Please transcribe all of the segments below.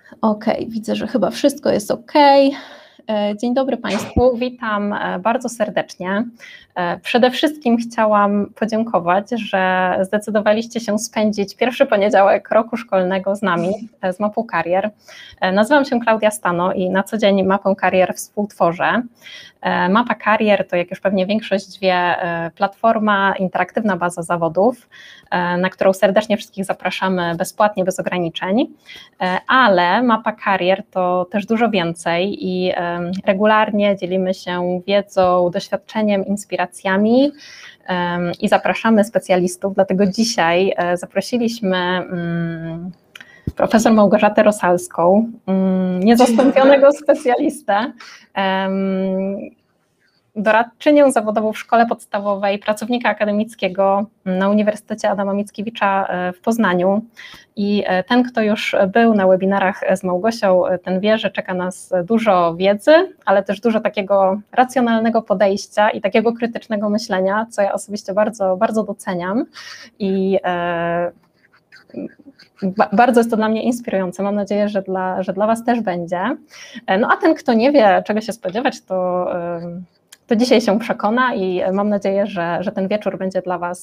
Okej, widzę, że chyba wszystko jest ok. Dzień dobry Państwu, witam bardzo serdecznie. Przede wszystkim chciałam podziękować, że zdecydowaliście się spędzić pierwszy poniedziałek roku szkolnego z nami, z Mapą Karier. Nazywam się Klaudia Stano i na co dzień Mapę Karier współtworzę. Mapa Karier to, jak już pewnie większość wie, platforma, interaktywna baza zawodów, na którą serdecznie wszystkich zapraszamy bezpłatnie, bez ograniczeń, ale Mapa Karier to też dużo więcej i regularnie dzielimy się wiedzą, doświadczeniem, inspiracjami i zapraszamy specjalistów, dlatego dzisiaj zaprosiliśmy profesor Małgorzatę Rosalską, niezastąpionego specjalistę, doradczynię zawodową w szkole podstawowej, pracownika akademickiego na Uniwersytecie Adama Mickiewicza w Poznaniu. I ten, kto już był na webinarach z Małgosią, ten wie, że czeka nas dużo wiedzy, ale też dużo takiego racjonalnego podejścia i takiego krytycznego myślenia, co ja osobiście bardzo, bardzo doceniam. I bardzo jest to dla mnie inspirujące. Mam nadzieję, że dla Was też będzie. No a ten, kto nie wie, czego się spodziewać, to dzisiaj się przekona i mam nadzieję, że ten wieczór będzie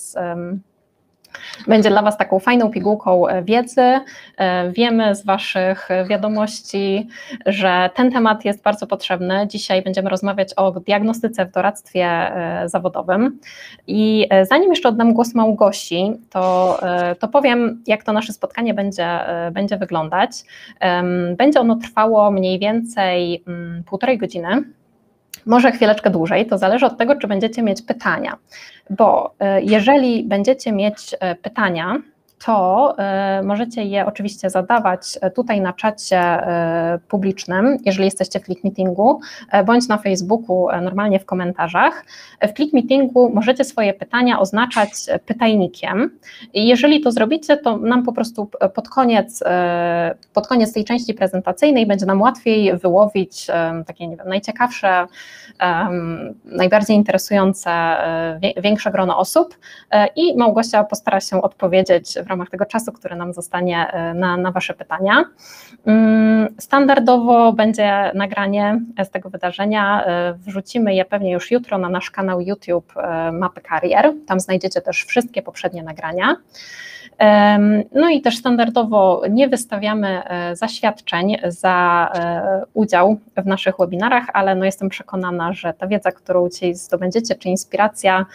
dla Was taką fajną pigułką wiedzy. Wiemy z Waszych wiadomości, że ten temat jest bardzo potrzebny. Dzisiaj będziemy rozmawiać o diagnostyce w doradztwie zawodowym. I zanim jeszcze oddam głos Małgosi, to powiem, jak to nasze spotkanie będzie wyglądać. Będzie ono trwało mniej więcej 1,5 godziny. Może chwileczkę dłużej, to zależy od tego, czy będziecie mieć pytania, bo jeżeli będziecie mieć pytania, to możecie je oczywiście zadawać tutaj na czacie publicznym, jeżeli jesteście w ClickMeetingu, bądź na Facebooku, normalnie w komentarzach. W ClickMeetingu możecie swoje pytania oznaczać pytajnikiem i jeżeli to zrobicie, to nam po prostu pod koniec tej części prezentacyjnej będzie nam łatwiej wyłowić takie, nie wiem, najciekawsze, najbardziej interesujące, większe grono osób i Małgosia postara się odpowiedzieć w ramach tego czasu, który nam zostanie na Wasze pytania. Standardowo będzie nagranie z tego wydarzenia, wrzucimy je pewnie już jutro na nasz kanał YouTube Mapy Karier, tam znajdziecie też wszystkie poprzednie nagrania. No i też standardowo nie wystawiamy zaświadczeń za udział w naszych webinarach, ale no jestem przekonana, że ta wiedza, którą dzisiaj zdobędziecie, czy inspiracja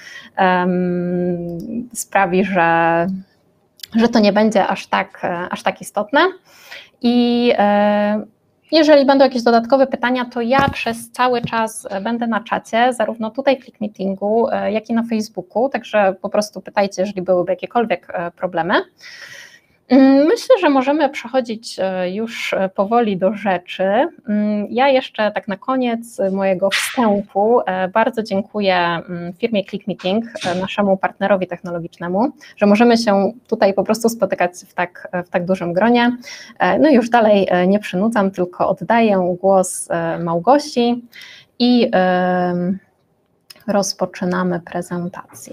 sprawi, że to nie będzie aż tak istotne. I jeżeli będą jakieś dodatkowe pytania, to ja przez cały czas będę na czacie, zarówno tutaj w ClickMeetingu, jak i na Facebooku, także po prostu pytajcie, jeżeli byłyby jakiekolwiek problemy. Myślę, że możemy przechodzić już powoli do rzeczy. Ja jeszcze tak na koniec mojego wstępu bardzo dziękuję firmie ClickMeeting, naszemu partnerowi technologicznemu, że możemy się tutaj po prostu spotykać w tak dużym gronie. No i już dalej nie przynudzam, tylko oddaję głos Małgosi i rozpoczynamy prezentację.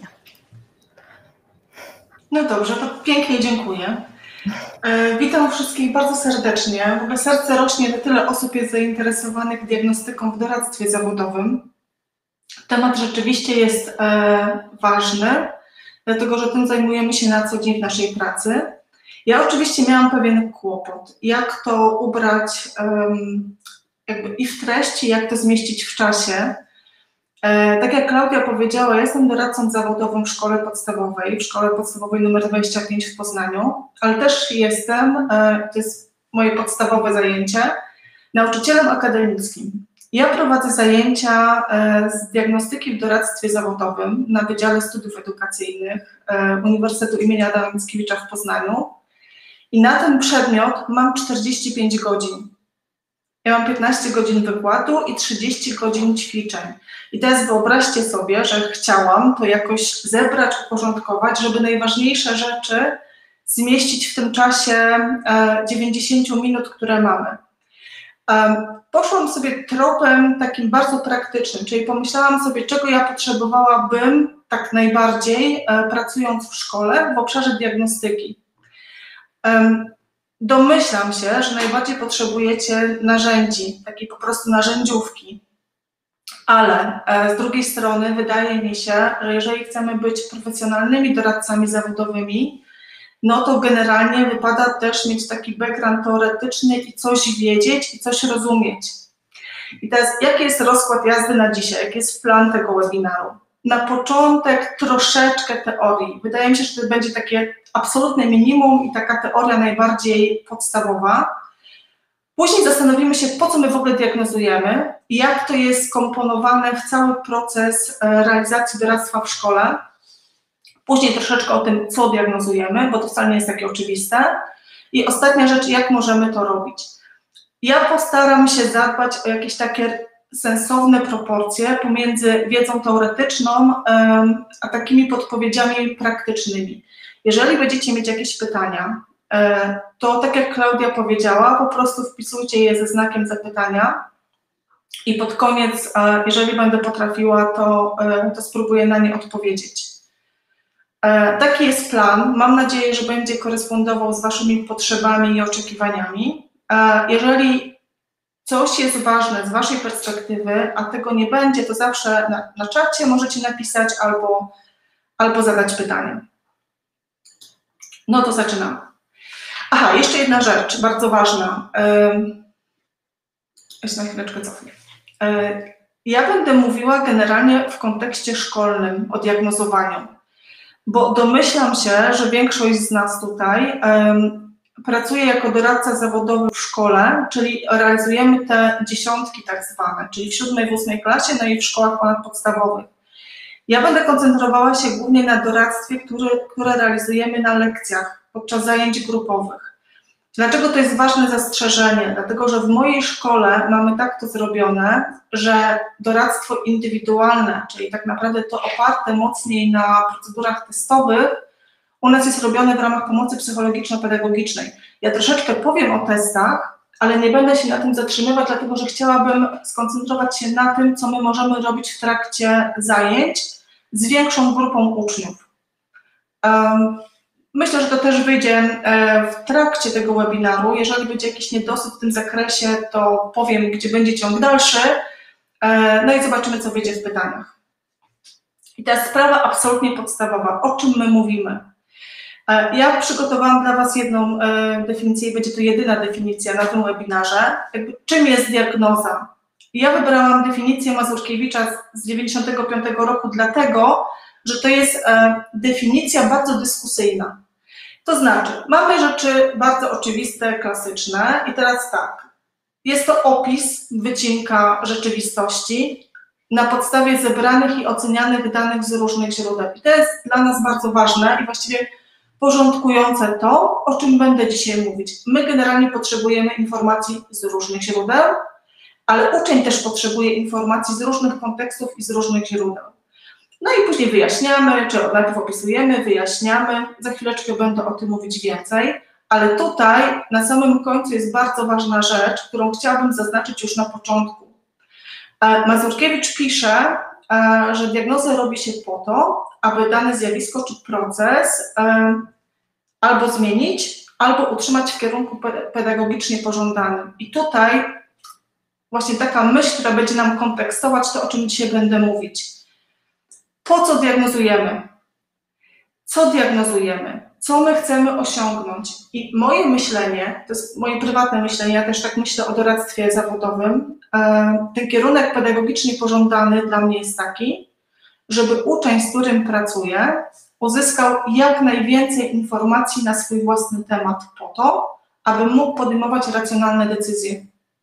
No dobrze, to pięknie dziękuję. Witam wszystkich bardzo serdecznie. W ogóle serce rośnie, że tyle osób jest zainteresowanych diagnostyką w doradztwie zawodowym. Temat rzeczywiście jest ważny, dlatego że tym zajmujemy się na co dzień w naszej pracy. Ja oczywiście miałam pewien kłopot, jak to ubrać jakby i w treści, jak to zmieścić w czasie. Tak jak Klaudia powiedziała, ja jestem doradcą zawodowym w szkole podstawowej nr 25 w Poznaniu, ale też jestem, to jest moje podstawowe zajęcie, nauczycielem akademickim. Ja prowadzę zajęcia z diagnostyki w doradztwie zawodowym na Wydziale Studiów Edukacyjnych Uniwersytetu im. Adama Mickiewicza w Poznaniu i na ten przedmiot mam 45 godzin. Ja mam 15 godzin wykładu i 30 godzin ćwiczeń. I teraz wyobraźcie sobie, że chciałam to jakoś zebrać, uporządkować, żeby najważniejsze rzeczy zmieścić w tym czasie 90 minut, które mamy. Poszłam sobie tropem takim bardzo praktycznym, czyli pomyślałam sobie, czego ja potrzebowałabym tak najbardziej pracując w szkole w obszarze diagnostyki. Domyślam się, że najbardziej potrzebujecie narzędzi, takiej po prostu narzędziówki, ale z drugiej strony wydaje mi się, że jeżeli chcemy być profesjonalnymi doradcami zawodowymi, no to generalnie wypada też mieć taki background teoretyczny i coś wiedzieć i coś rozumieć. I teraz jaki jest rozkład jazdy na dzisiaj, jaki jest plan tego webinaru? Na początek troszeczkę teorii. Wydaje mi się, że to będzie takie absolutne minimum i taka teoria najbardziej podstawowa. Później zastanowimy się, po co my w ogóle diagnozujemy i jak to jest skomponowane w cały proces realizacji doradztwa w szkole. Później troszeczkę o tym, co diagnozujemy, bo to wcale nie jest takie oczywiste. I ostatnia rzecz, jak możemy to robić. Ja postaram się zadbać o jakieś takie sensowne proporcje pomiędzy wiedzą teoretyczną a takimi podpowiedziami praktycznymi. Jeżeli będziecie mieć jakieś pytania, to tak jak Klaudia powiedziała, po prostu wpisujcie je ze znakiem zapytania i pod koniec, jeżeli będę potrafiła, to spróbuję na nie odpowiedzieć. Taki jest plan. Mam nadzieję, że będzie korespondował z Waszymi potrzebami i oczekiwaniami. Jeżeli coś jest ważne z Waszej perspektywy, a tego nie będzie, to zawsze na czacie możecie napisać albo zadać pytanie. No to zaczynamy. Aha, jeszcze jedna rzecz, bardzo ważna. Jeszcze na chwileczkę cofnę. Ja będę mówiła generalnie w kontekście szkolnym o diagnozowaniu, bo domyślam się, że większość z nas tutaj pracuje jako doradca zawodowy w szkole, czyli realizujemy te dziesiątki tak zwane, czyli w 7. w 8. klasie, no i w szkołach ponadpodstawowych. Ja będę koncentrowała się głównie na doradztwie, które realizujemy na lekcjach podczas zajęć grupowych. Dlaczego to jest ważne zastrzeżenie? Dlatego, że w mojej szkole mamy tak to zrobione, że doradztwo indywidualne, czyli tak naprawdę to oparte mocniej na procedurach testowych, u nas jest robione w ramach pomocy psychologiczno-pedagogicznej. Ja troszeczkę powiem o testach, ale nie będę się na tym zatrzymywać, dlatego że chciałabym skoncentrować się na tym, co my możemy robić w trakcie zajęć z większą grupą uczniów. Myślę, że to też wyjdzie w trakcie tego webinaru. Jeżeli będzie jakiś niedosyt w tym zakresie, to powiem, gdzie będzie ciąg dalszy. No i zobaczymy, co wyjdzie w pytaniach. I teraz sprawa absolutnie podstawowa. O czym my mówimy? Ja przygotowałam dla Was jedną definicję i będzie to jedyna definicja na tym webinarze. Czym jest diagnoza? Ja wybrałam definicję Mazurkiewicza z 1995 roku dlatego, że to jest definicja bardzo dyskusyjna. To znaczy, mamy rzeczy bardzo oczywiste, klasyczne i teraz tak, jest to opis, wycinka rzeczywistości na podstawie zebranych i ocenianych danych z różnych źródeł. I to jest dla nas bardzo ważne i właściwie porządkujące to, o czym będę dzisiaj mówić. My generalnie potrzebujemy informacji z różnych źródeł, ale uczeń też potrzebuje informacji z różnych kontekstów i z różnych źródeł. No i później wyjaśniamy, czy najpierw opisujemy, wyjaśniamy. Za chwileczkę będę o tym mówić więcej, ale tutaj na samym końcu jest bardzo ważna rzecz, którą chciałabym zaznaczyć już na początku. Mazurkiewicz pisze, że diagnozę robi się po to, aby dane zjawisko czy proces albo zmienić, albo utrzymać w kierunku pedagogicznie pożądanym. I tutaj właśnie taka myśl, która będzie nam kontekstować to, o czym dzisiaj będę mówić. Po co diagnozujemy? Co diagnozujemy? Co my chcemy osiągnąć? I moje myślenie, to jest moje prywatne myślenie, ja też tak myślę o doradztwie zawodowym, ten kierunek pedagogicznie pożądany dla mnie jest taki, żeby uczeń, z którym pracuję, uzyskał jak najwięcej informacji na swój własny temat po to, aby mógł podejmować racjonalne decyzje.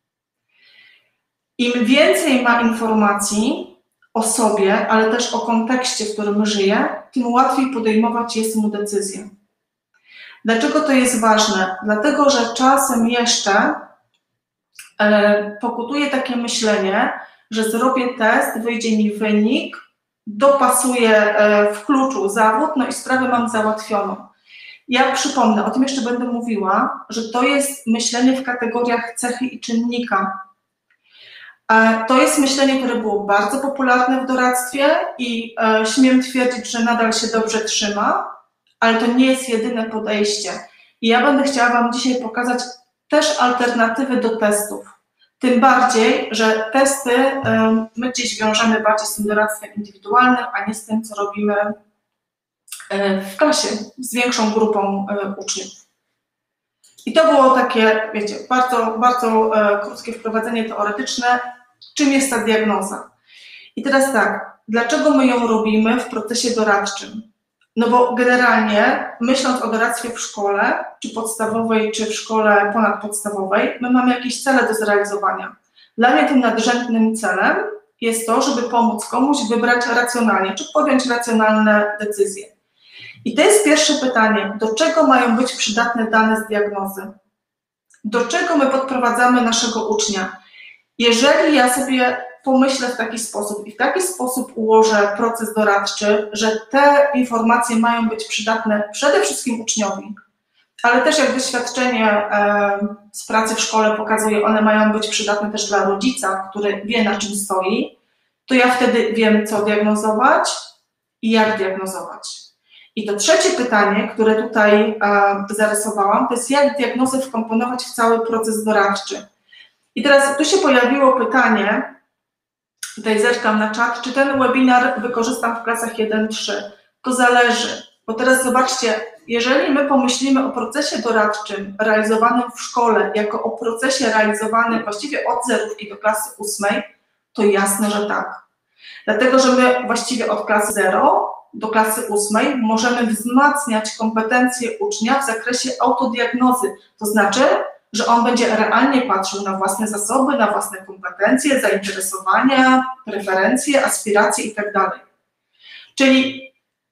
Im więcej ma informacji o sobie, ale też o kontekście, w którym żyje, tym łatwiej podejmować jest mu decyzję. Dlaczego to jest ważne? Dlatego, że czasem jeszcze pokutuje takie myślenie, że zrobię test, wyjdzie mi wynik, dopasuję w kluczu zawód, no i sprawę mam załatwioną. Ja przypomnę, o tym jeszcze będę mówiła, że to jest myślenie w kategoriach cechy i czynnika. To jest myślenie, które było bardzo popularne w doradztwie i śmiem twierdzić, że nadal się dobrze trzyma, ale to nie jest jedyne podejście. I ja będę chciała Wam dzisiaj pokazać też alternatywy do testów. Tym bardziej, że testy my gdzieś wiążemy bardziej z tym doradztwem indywidualnym, a nie z tym, co robimy w klasie z większą grupą uczniów. I to było takie, wiecie, bardzo, bardzo krótkie wprowadzenie teoretyczne, czym jest ta diagnoza. I teraz tak, dlaczego my ją robimy w procesie doradczym? No bo generalnie, myśląc o doradztwie w szkole, czy podstawowej, czy w szkole ponadpodstawowej, my mamy jakieś cele do zrealizowania. Dla mnie tym nadrzędnym celem jest to, żeby pomóc komuś wybrać racjonalnie, czy podjąć racjonalne decyzje. I to jest pierwsze pytanie, do czego mają być przydatne dane z diagnozy? Do czego my podprowadzamy naszego ucznia? Jeżeli ja sobie pomyślę w taki sposób i w taki sposób ułożę proces doradczy, że te informacje mają być przydatne przede wszystkim uczniowi, ale też jak doświadczenie z pracy w szkole pokazuje, one mają być przydatne też dla rodzica, który wie, na czym stoi, to ja wtedy wiem, co diagnozować i jak diagnozować. I to trzecie pytanie, które tutaj zarysowałam, to jest jak diagnozę wkomponować w cały proces doradczy. I teraz tu się pojawiło pytanie, tutaj zerkam na czat, czy ten webinar wykorzystam w klasach 1-3. To zależy, bo teraz zobaczcie, jeżeli my pomyślimy o procesie doradczym realizowanym w szkole, jako o procesie realizowanym właściwie od zerówki do klasy 8, to jasne, że tak. Dlatego, że my właściwie od klasy 0 do klasy 8 możemy wzmacniać kompetencje ucznia w zakresie autodiagnozy. To znaczy, że on będzie realnie patrzył na własne zasoby, na własne kompetencje, zainteresowania, preferencje, aspiracje itd. Czyli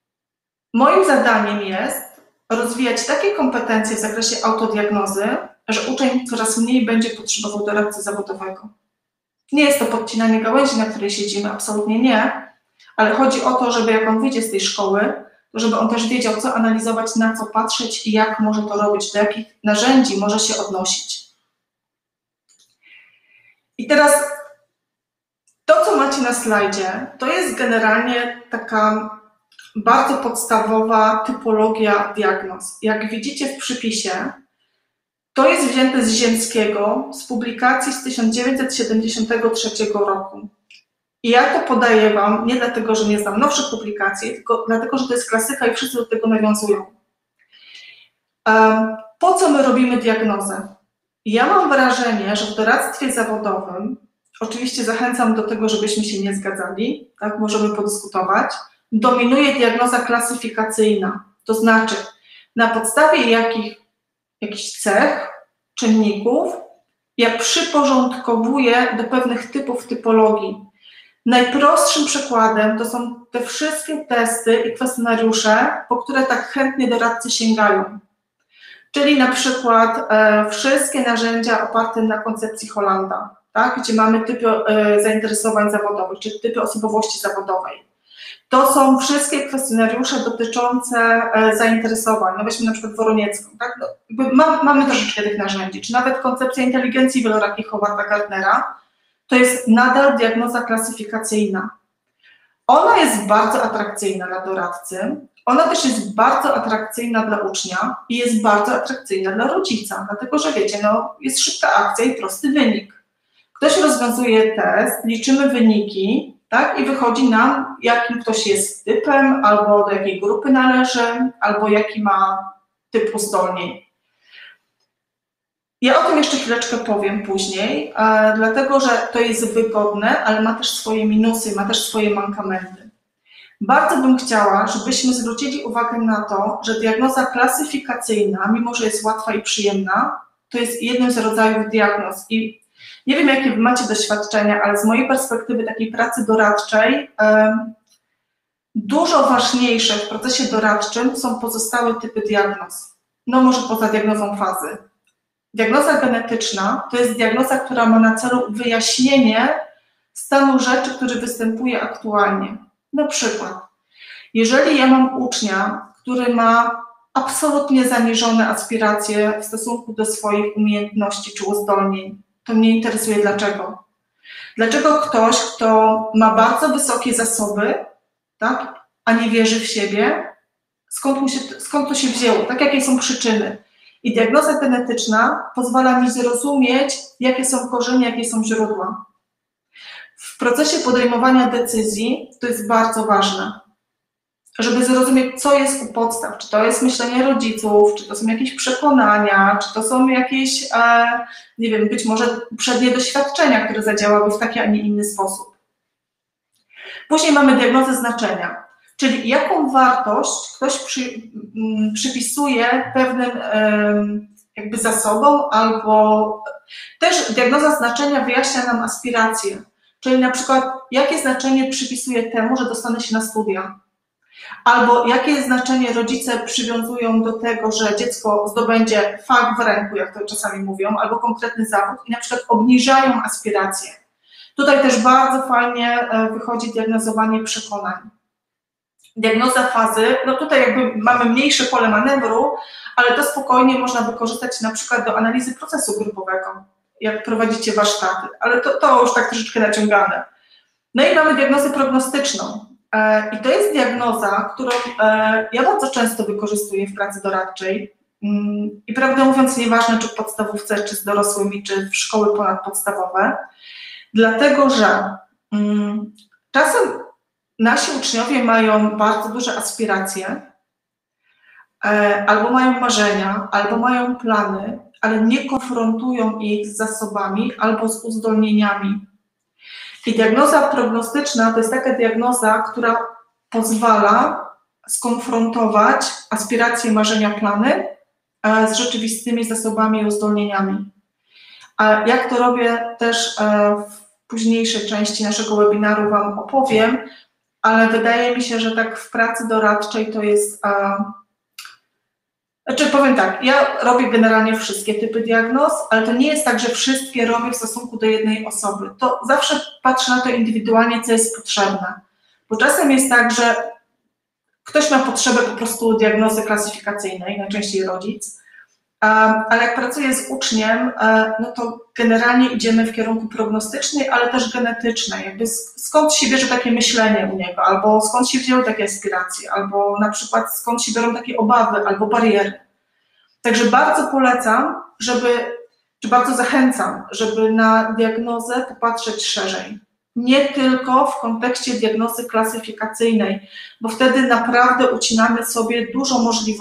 moim zadaniem jest rozwijać takie kompetencje w zakresie autodiagnozy, że uczeń coraz mniej będzie potrzebował doradcy zawodowego. Nie jest to podcinanie gałęzi, na której siedzimy, absolutnie nie, ale chodzi o to, żeby jak on wyjdzie z tej szkoły, to żeby on też wiedział, co analizować, na co patrzeć i jak może to robić, do jakich narzędzi może się odnosić. I teraz to, co macie na slajdzie, to jest generalnie taka bardzo podstawowa typologia diagnoz. Jak widzicie w przypisie, to jest wzięte z Ziemskiego, z publikacji z 1973 roku. I ja to podaję Wam nie dlatego, że nie znam nowszych publikacji, tylko dlatego, że to jest klasyka i wszyscy do tego nawiązują. Po co my robimy diagnozę? Ja mam wrażenie, że w doradztwie zawodowym, oczywiście zachęcam do tego, żebyśmy się nie zgadzali, tak, możemy podyskutować, dominuje diagnoza klasyfikacyjna. To znaczy, na podstawie jakichś cech, czynników, ja przyporządkowuję do pewnych typów typologii. Najprostszym przykładem to są te wszystkie testy i kwestionariusze, po które tak chętnie doradcy sięgają. Czyli na przykład wszystkie narzędzia oparte na koncepcji Hollanda, tak, gdzie mamy typy zainteresowań zawodowych, czy typy osobowości zawodowej. To są wszystkie kwestionariusze dotyczące zainteresowań. No weźmy na przykład Woroniecką. Tak? No, mamy troszeczkę tych narzędzi. Czy nawet koncepcja inteligencji wielorakiej Howarda Gardnera, to jest nadal diagnoza klasyfikacyjna. Ona jest bardzo atrakcyjna dla doradcy, ona też jest bardzo atrakcyjna dla ucznia i jest bardzo atrakcyjna dla rodzica, dlatego że wiecie, no, jest szybka akcja i prosty wynik. Ktoś rozwiązuje test, liczymy wyniki, tak, i wychodzi nam, jakim ktoś jest typem, albo do jakiej grupy należy, albo jaki ma typ uzdolnień. Ja o tym jeszcze chwileczkę powiem później, dlatego że to jest wygodne, ale ma też swoje minusy, ma też swoje mankamenty. Bardzo bym chciała, żebyśmy zwrócili uwagę na to, że diagnoza klasyfikacyjna, mimo że jest łatwa i przyjemna, to jest jednym z rodzajów diagnoz. I nie wiem, jakie wy macie doświadczenia, ale z mojej perspektywy takiej pracy doradczej dużo ważniejsze w procesie doradczym są pozostałe typy diagnoz. No może poza diagnozą fazy. Diagnoza genetyczna to jest diagnoza, która ma na celu wyjaśnienie stanu rzeczy, który występuje aktualnie. Na przykład, jeżeli ja mam ucznia, który ma absolutnie zaniżone aspiracje w stosunku do swoich umiejętności czy uzdolnień, to mnie interesuje dlaczego. Dlaczego ktoś, kto ma bardzo wysokie zasoby, tak, a nie wierzy w siebie, skąd to się wzięło, tak, jakie są przyczyny. I diagnoza genetyczna pozwala mi zrozumieć, jakie są korzenie, jakie są źródła. W procesie podejmowania decyzji to jest bardzo ważne, żeby zrozumieć, co jest u podstaw, czy to jest myślenie rodziców, czy to są jakieś przekonania, czy to są jakieś, nie wiem, być może poprzednie doświadczenia, które zadziałały w taki, a nie inny sposób. Później mamy diagnozę znaczenia, czyli jaką wartość ktoś przypisuje pewnym jakby zasobom, albo też diagnoza znaczenia wyjaśnia nam aspiracje, czyli na przykład jakie znaczenie przypisuje temu, że dostanę się na studia, albo jakie znaczenie rodzice przywiązują do tego, że dziecko zdobędzie fach w ręku, jak to czasami mówią, albo konkretny zawód i na przykład obniżają aspiracje. Tutaj też bardzo fajnie wychodzi diagnozowanie przekonań. Diagnoza fazy, no tutaj jakby mamy mniejsze pole manewru, ale to spokojnie można wykorzystać na przykład do analizy procesu grupowego, jak prowadzicie warsztaty, ale to już tak troszeczkę naciągane. No i mamy diagnozę prognostyczną. I to jest diagnoza, którą ja bardzo często wykorzystuję w pracy doradczej. I prawdę mówiąc, nieważne czy w podstawówce, czy z dorosłymi, czy w szkoły ponadpodstawowe, dlatego że czasem nasi uczniowie mają bardzo duże aspiracje, albo mają marzenia, albo mają plany, ale nie konfrontują ich z zasobami albo z uzdolnieniami. I diagnoza prognostyczna to jest taka diagnoza, która pozwala skonfrontować aspiracje, marzenia, plany z rzeczywistymi zasobami i uzdolnieniami. A jak to robię, też w późniejszej części naszego webinaru Wam opowiem, ale wydaje mi się, że tak w pracy doradczej to jest... Znaczy powiem tak, ja robię generalnie wszystkie typy diagnoz, ale to nie jest tak, że wszystkie robię w stosunku do jednej osoby. To zawsze patrzę na to indywidualnie, co jest potrzebne. Bo czasem jest tak, że ktoś ma potrzebę po prostu diagnozy klasyfikacyjnej, najczęściej rodzic, ale jak pracuję z uczniem, no to generalnie idziemy w kierunku prognostycznej, ale też genetycznej. Jakby skąd się bierze takie myślenie u niego, albo skąd się wzięły takie aspiracje, albo na przykład skąd się biorą takie obawy albo bariery. Także bardzo polecam, czy bardzo zachęcam, żeby na diagnozę popatrzeć szerzej. Nie tylko w kontekście diagnozy klasyfikacyjnej, bo wtedy naprawdę ucinamy sobie dużo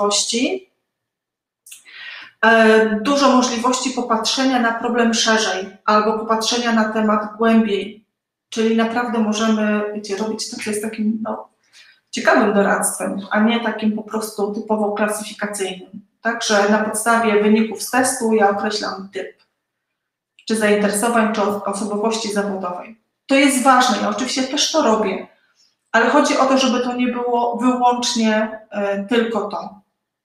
możliwości popatrzenia na problem szerzej albo popatrzenia na temat głębiej. Czyli naprawdę możemy, wiecie, robić to, co jest takim ciekawym doradztwem, a nie takim po prostu typowo klasyfikacyjnym. Także na podstawie wyników z testu ja określam typ, czy zainteresowań, czy osobowości zawodowej. To jest ważne, ja oczywiście też to robię, ale chodzi o to, żeby to nie było wyłącznie tylko to.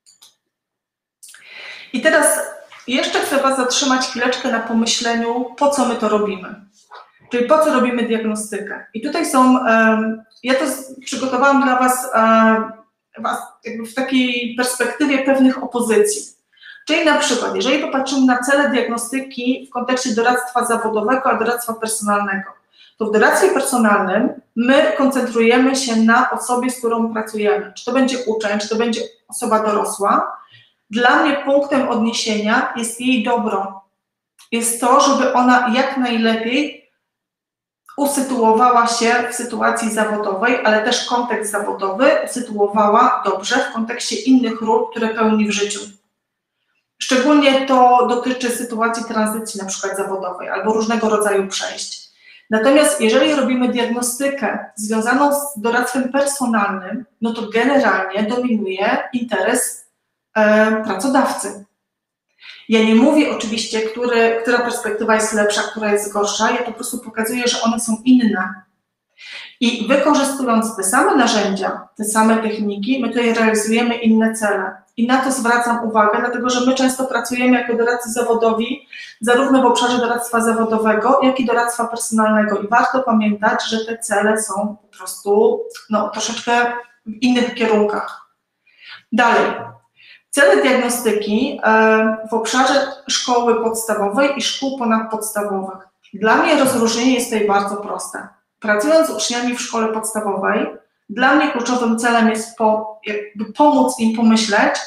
I teraz jeszcze chcę Was zatrzymać chwileczkę na pomyśleniu, po co my to robimy. Czyli po co robimy diagnostykę. I tutaj są, ja to przygotowałam dla Was jakby w takiej perspektywie pewnych opozycji. Czyli na przykład, jeżeli popatrzymy na cele diagnostyki w kontekście doradztwa zawodowego, a doradztwa personalnego, to w doradztwie personalnym my koncentrujemy się na osobie, z którą pracujemy. Czy to będzie uczeń, czy to będzie osoba dorosła. Dla mnie punktem odniesienia jest jej dobro. Jest to, żeby ona jak najlepiej usytuowała się w sytuacji zawodowej, ale też kontekst zawodowy usytuowała dobrze w kontekście innych ról, które pełni w życiu. Szczególnie to dotyczy sytuacji tranzycji na przykład zawodowej albo różnego rodzaju przejść. Natomiast jeżeli robimy diagnostykę związaną z doradztwem personalnym, no to generalnie dominuje interes pracodawcy. Ja nie mówię oczywiście, która perspektywa jest lepsza, która jest gorsza, ja po prostu pokazuję, że one są inne. I wykorzystując te same narzędzia, te same techniki, my tutaj realizujemy inne cele. I na to zwracam uwagę, dlatego że my często pracujemy jako doradcy zawodowi, zarówno w obszarze doradztwa zawodowego, jak i doradztwa personalnego. I warto pamiętać, że te cele są po prostu troszeczkę w innych kierunkach. Dalej. Cele diagnostyki w obszarze szkoły podstawowej i szkół ponadpodstawowych. Dla mnie rozróżnienie jest tutaj bardzo proste. Pracując z uczniami w szkole podstawowej, dla mnie kluczowym celem jest pomóc im pomyśleć,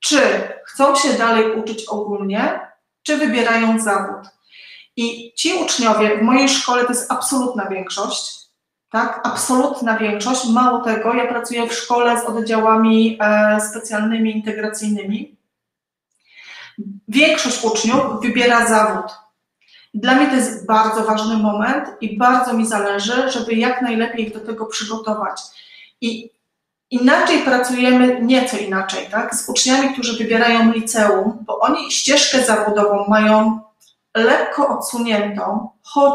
czy chcą się dalej uczyć ogólnie, czy wybierają zawód. I ci uczniowie w mojej szkole to jest absolutna większość, tak? Absolutna większość. Mało tego, ja pracuję w szkole z oddziałami specjalnymi, integracyjnymi. Większość uczniów wybiera zawód. Dla mnie to jest bardzo ważny moment i bardzo mi zależy, żeby jak najlepiej ich do tego przygotować. I inaczej pracujemy, nieco inaczej, tak? Z uczniami, którzy wybierają liceum, bo oni ścieżkę zawodową mają lekko odsuniętą,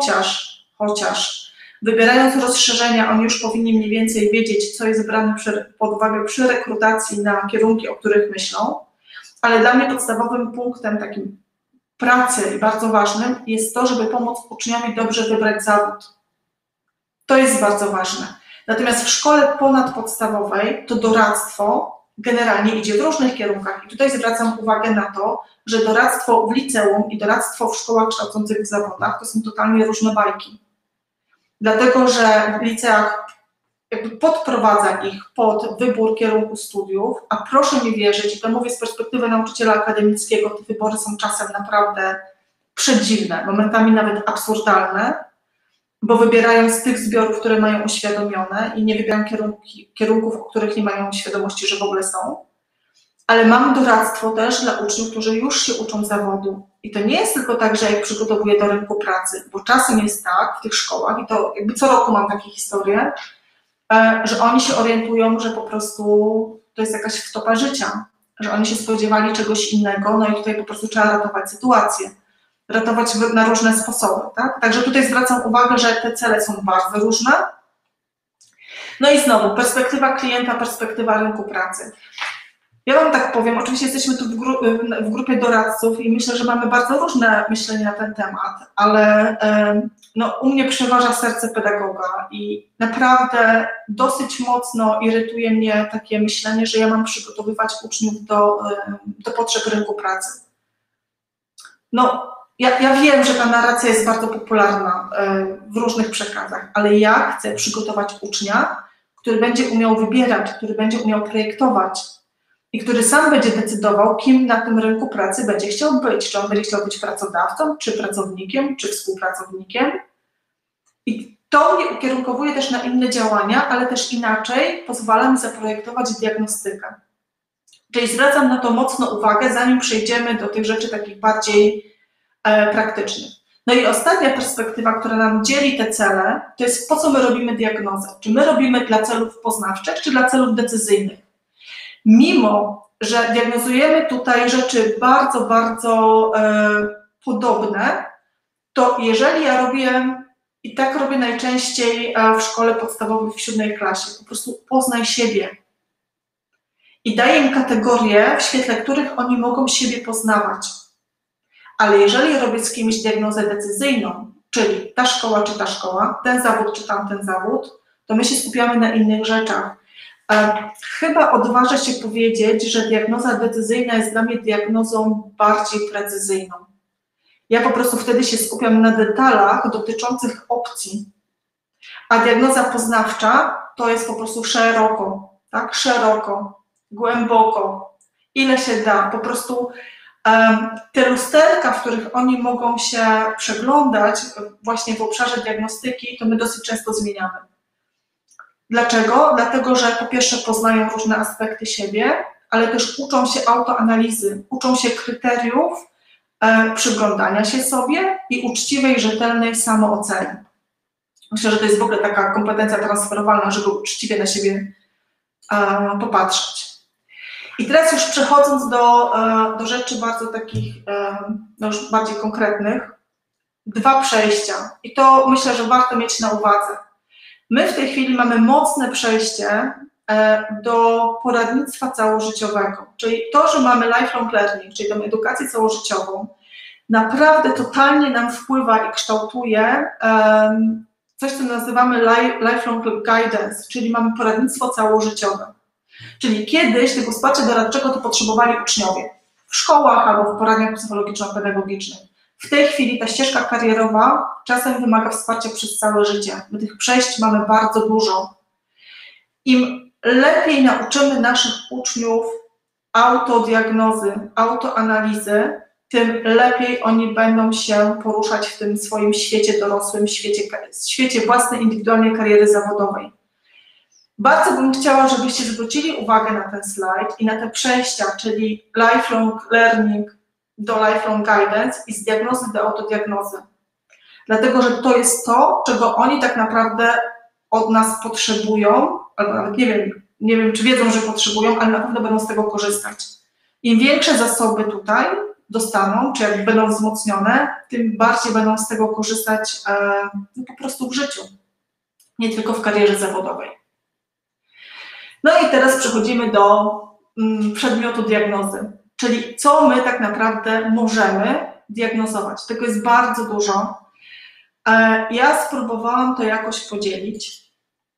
chociaż wybierając rozszerzenia, oni już powinni mniej więcej wiedzieć, co jest brane pod uwagę przy rekrutacji na kierunki, o których myślą, ale dla mnie podstawowym punktem takim pracy i bardzo ważnym jest to, żeby pomóc uczniowi dobrze wybrać zawód. To jest bardzo ważne. Natomiast w szkole ponadpodstawowej to doradztwo generalnie idzie w różnych kierunkach i tutaj zwracam uwagę na to, że doradztwo w liceum i doradztwo w szkołach kształcących w zawodach to są totalnie różne bajki. Dlatego, że w liceach jakby podprowadza ich pod wybór kierunku studiów, a proszę mi wierzyć, i to mówię z perspektywy nauczyciela akademickiego, te wybory są czasem naprawdę przedziwne, momentami nawet absurdalne, bo wybierają z tych zbiorów, które mają uświadomione i nie wybierają kierunków, o których nie mają świadomości, że w ogóle są. Ale mam doradztwo też dla uczniów, którzy już się uczą zawodu. I to nie jest tylko tak, że ich przygotowuję do rynku pracy, bo czasem jest tak w tych szkołach, i to jakby co roku mam takie historie, że oni się orientują, że po prostu to jest jakaś wtopa życia, że oni się spodziewali czegoś innego, no i tutaj po prostu trzeba ratować sytuację, ratować na różne sposoby, tak? Także tutaj zwracam uwagę, że te cele są bardzo różne. No i znowu, perspektywa klienta, perspektywa rynku pracy. Ja wam tak powiem, oczywiście jesteśmy tu w grupie doradców i myślę, że mamy bardzo różne myślenie na ten temat, ale no, u mnie przeważa serce pedagoga i naprawdę dosyć mocno irytuje mnie takie myślenie, że ja mam przygotowywać uczniów do potrzeb rynku pracy. No, ja wiem, że ta narracja jest bardzo popularna w różnych przekazach, ale ja chcę przygotować ucznia, który będzie umiał wybierać, który będzie umiał projektować i który sam będzie decydował, kim na tym rynku pracy będzie chciał być. Czy on będzie chciał być pracodawcą, czy pracownikiem, czy współpracownikiem. I to mnie ukierunkowuje też na inne działania, ale też inaczej pozwala mi zaprojektować diagnostykę. Czyli zwracam na to mocno uwagę, zanim przejdziemy do tych rzeczy takich bardziej praktycznych. No i ostatnia perspektywa, która nam dzieli te cele, to jest po co my robimy diagnozę. Czy my robimy dla celów poznawczych, czy dla celów decyzyjnych. Mimo że diagnozujemy tutaj rzeczy bardzo, bardzo podobne, to jeżeli ja robię, i tak robię najczęściej w szkole podstawowej w 7. klasie, po prostu poznaj siebie i daję im kategorie, w świetle których oni mogą siebie poznawać. Ale jeżeli robię z kimś diagnozę decyzyjną, czyli ta szkoła czy ta szkoła, ten zawód czy tamten zawód, to my się skupiamy na innych rzeczach. Chyba odważę się powiedzieć, że diagnoza decyzyjna jest dla mnie diagnozą bardziej precyzyjną. Ja po prostu wtedy się skupiam na detalach dotyczących opcji, a diagnoza poznawcza to jest po prostu szeroko, tak? Szeroko, głęboko, ile się da, po prostu te lusterka, w których oni mogą się przeglądać właśnie w obszarze diagnostyki, to my dosyć często zmieniamy. Dlaczego? Dlatego, że po pierwsze poznają różne aspekty siebie, ale też uczą się autoanalizy, uczą się kryteriów przyglądania się sobie i uczciwej, rzetelnej samooceny. Myślę, że to jest w ogóle taka kompetencja transferowalna, żeby uczciwie na siebie popatrzeć. I teraz już przechodząc do rzeczy bardzo takich, no już bardziej konkretnych, 2 przejścia. I to myślę, że warto mieć na uwadze. My w tej chwili mamy mocne przejście do poradnictwa całożyciowego, czyli to, że mamy lifelong learning, czyli tą edukację całożyciową, naprawdę totalnie nam wpływa i kształtuje coś, co nazywamy lifelong guidance, czyli mamy poradnictwo całożyciowe. Czyli kiedyś tego wsparcia doradczego to potrzebowali uczniowie w szkołach albo w poradniach psychologiczno-pedagogicznych. W tej chwili ta ścieżka karierowa czasem wymaga wsparcia przez całe życie. My tych przejść mamy bardzo dużo. Im lepiej nauczymy naszych uczniów autodiagnozy, autoanalizy, tym lepiej oni będą się poruszać w tym swoim świecie dorosłym, świecie własnej, indywidualnej kariery zawodowej. Bardzo bym chciała, żebyście zwrócili uwagę na ten slajd i na te przejścia, czyli lifelong learning do lifelong guidance i z diagnozy do autodiagnozy. Dlatego, że to jest to, czego oni tak naprawdę od nas potrzebują, albo nawet nie wiem, czy wiedzą, że potrzebują, ale na pewno będą z tego korzystać. Im większe zasoby tutaj dostaną, czy jak będą wzmocnione, tym bardziej będą z tego korzystać po prostu w życiu, nie tylko w karierze zawodowej. No i teraz przechodzimy do przedmiotu diagnozy, czyli co my tak naprawdę możemy diagnozować. Tego jest bardzo dużo. Ja spróbowałam to jakoś podzielić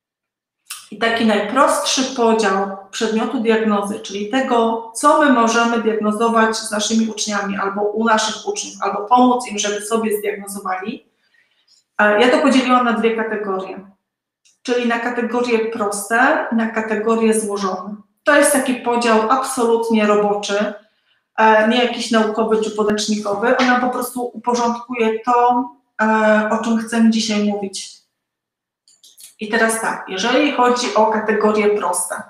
i taki najprostszy podział przedmiotu diagnozy, czyli tego, co my możemy diagnozować z naszymi uczniami albo u naszych uczniów, albo pomóc im, żeby sobie zdiagnozowali, ja to podzieliłam na dwie kategorie, czyli na kategorie proste i na kategorie złożone. To jest taki podział absolutnie roboczy, nie jakiś naukowy czy podręcznikowy, ona po prostu uporządkuje to, o czym chcemy dzisiaj mówić. I teraz tak, jeżeli chodzi o kategorie proste,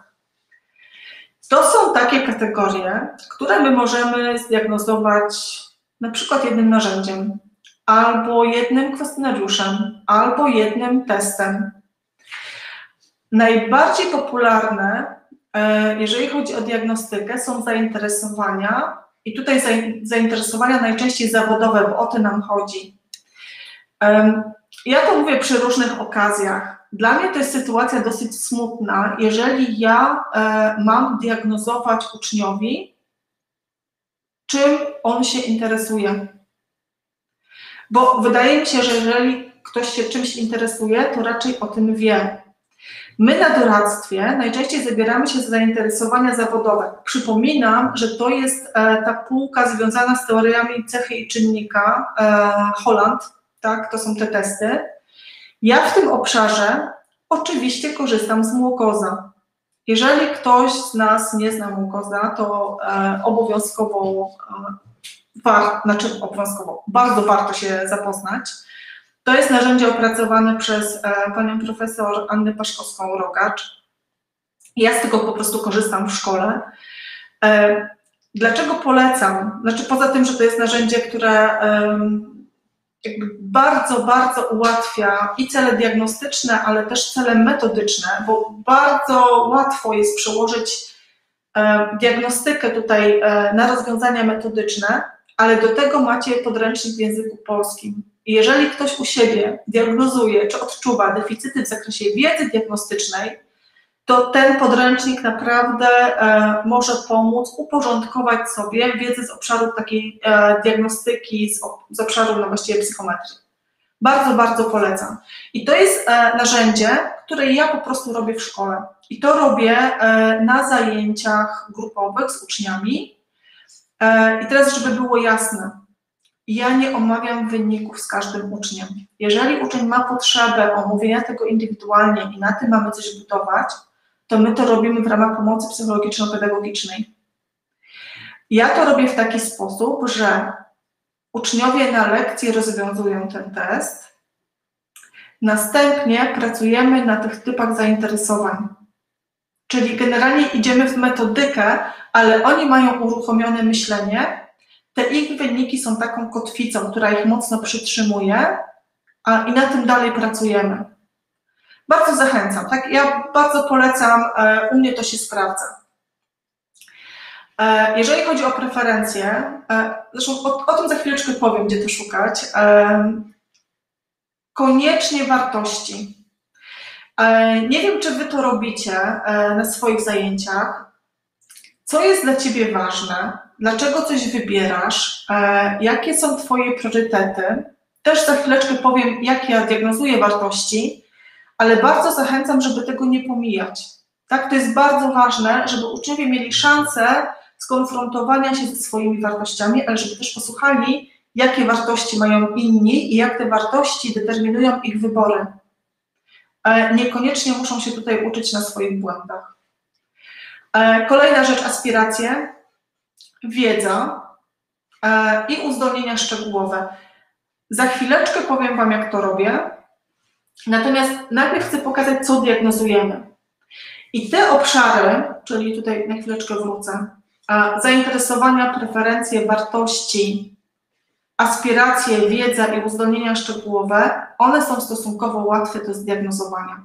to są takie kategorie, które my możemy zdiagnozować na przykład jednym narzędziem, albo jednym kwestionariuszem, albo jednym testem. Najbardziej popularne, jeżeli chodzi o diagnostykę, są zainteresowania i tutaj zainteresowania najczęściej zawodowe, bo o to nam chodzi. Ja to mówię przy różnych okazjach. Dla mnie to jest sytuacja dosyć smutna, jeżeli ja mam diagnozować uczniowi, czym on się interesuje. Bo wydaje mi się, że jeżeli ktoś się czymś interesuje, to raczej o tym wie. My na doradztwie najczęściej zabieramy się za zainteresowania zawodowe. Przypominam, że to jest ta półka związana z teoriami cechy i czynnika Holland, tak, to są te testy. Ja w tym obszarze oczywiście korzystam z Młokoza. Jeżeli ktoś z nas nie zna Młokoza, to bardzo warto się zapoznać. To jest narzędzie opracowane przez panią profesor Annę Paszkowską-Rogacz. Ja z tego po prostu korzystam w szkole. Dlaczego polecam? Znaczy poza tym, że to jest narzędzie, które jakby bardzo, bardzo ułatwia i cele diagnostyczne, ale też cele metodyczne, bo bardzo łatwo jest przełożyć diagnostykę tutaj na rozwiązania metodyczne, ale do tego macie podręcznik w języku polskim. I jeżeli ktoś u siebie diagnozuje czy odczuwa deficyty w zakresie wiedzy diagnostycznej, to ten podręcznik naprawdę może pomóc uporządkować sobie wiedzę z obszaru takiej diagnostyki, z obszaru no właściwie psychometrii. Bardzo, bardzo polecam. I to jest narzędzie, które ja po prostu robię w szkole. I to robię na zajęciach grupowych z uczniami. I teraz, żeby było jasne, ja nie omawiam wyników z każdym uczniem. Jeżeli uczeń ma potrzebę omówienia tego indywidualnie i na tym mamy coś budować, to my to robimy w ramach pomocy psychologiczno-pedagogicznej. Ja to robię w taki sposób, że uczniowie na lekcji rozwiązują ten test, następnie pracujemy na tych typach zainteresowań. Czyli generalnie idziemy w metodykę, ale oni mają uruchomione myślenie, te ich wyniki są taką kotwicą, która ich mocno przytrzymuje, i na tym dalej pracujemy. Bardzo zachęcam, tak? Ja bardzo polecam, u mnie to się sprawdza. Jeżeli chodzi o preferencje, zresztą o tym za chwileczkę powiem, gdzie to szukać, koniecznie wartości. Nie wiem, czy Wy to robicie na swoich zajęciach. Co jest dla Ciebie ważne? Dlaczego coś wybierasz? Jakie są Twoje priorytety? Też za chwileczkę powiem, jak ja diagnozuję wartości, ale bardzo zachęcam, żeby tego nie pomijać. Tak, to jest bardzo ważne, żeby uczniowie mieli szansę skonfrontowania się ze swoimi wartościami, ale żeby też posłuchali, jakie wartości mają inni i jak te wartości determinują ich wybory. Niekoniecznie muszą się tutaj uczyć na swoich błędach. Kolejna rzecz, aspiracje. wiedza i uzdolnienia szczegółowe. Za chwileczkę powiem Wam, jak to robię, natomiast najpierw chcę pokazać, co diagnozujemy. I te obszary, czyli tutaj na chwileczkę wrócę, zainteresowania, preferencje, wartości, aspiracje, wiedza i uzdolnienia szczegółowe, one są stosunkowo łatwe do zdiagnozowania.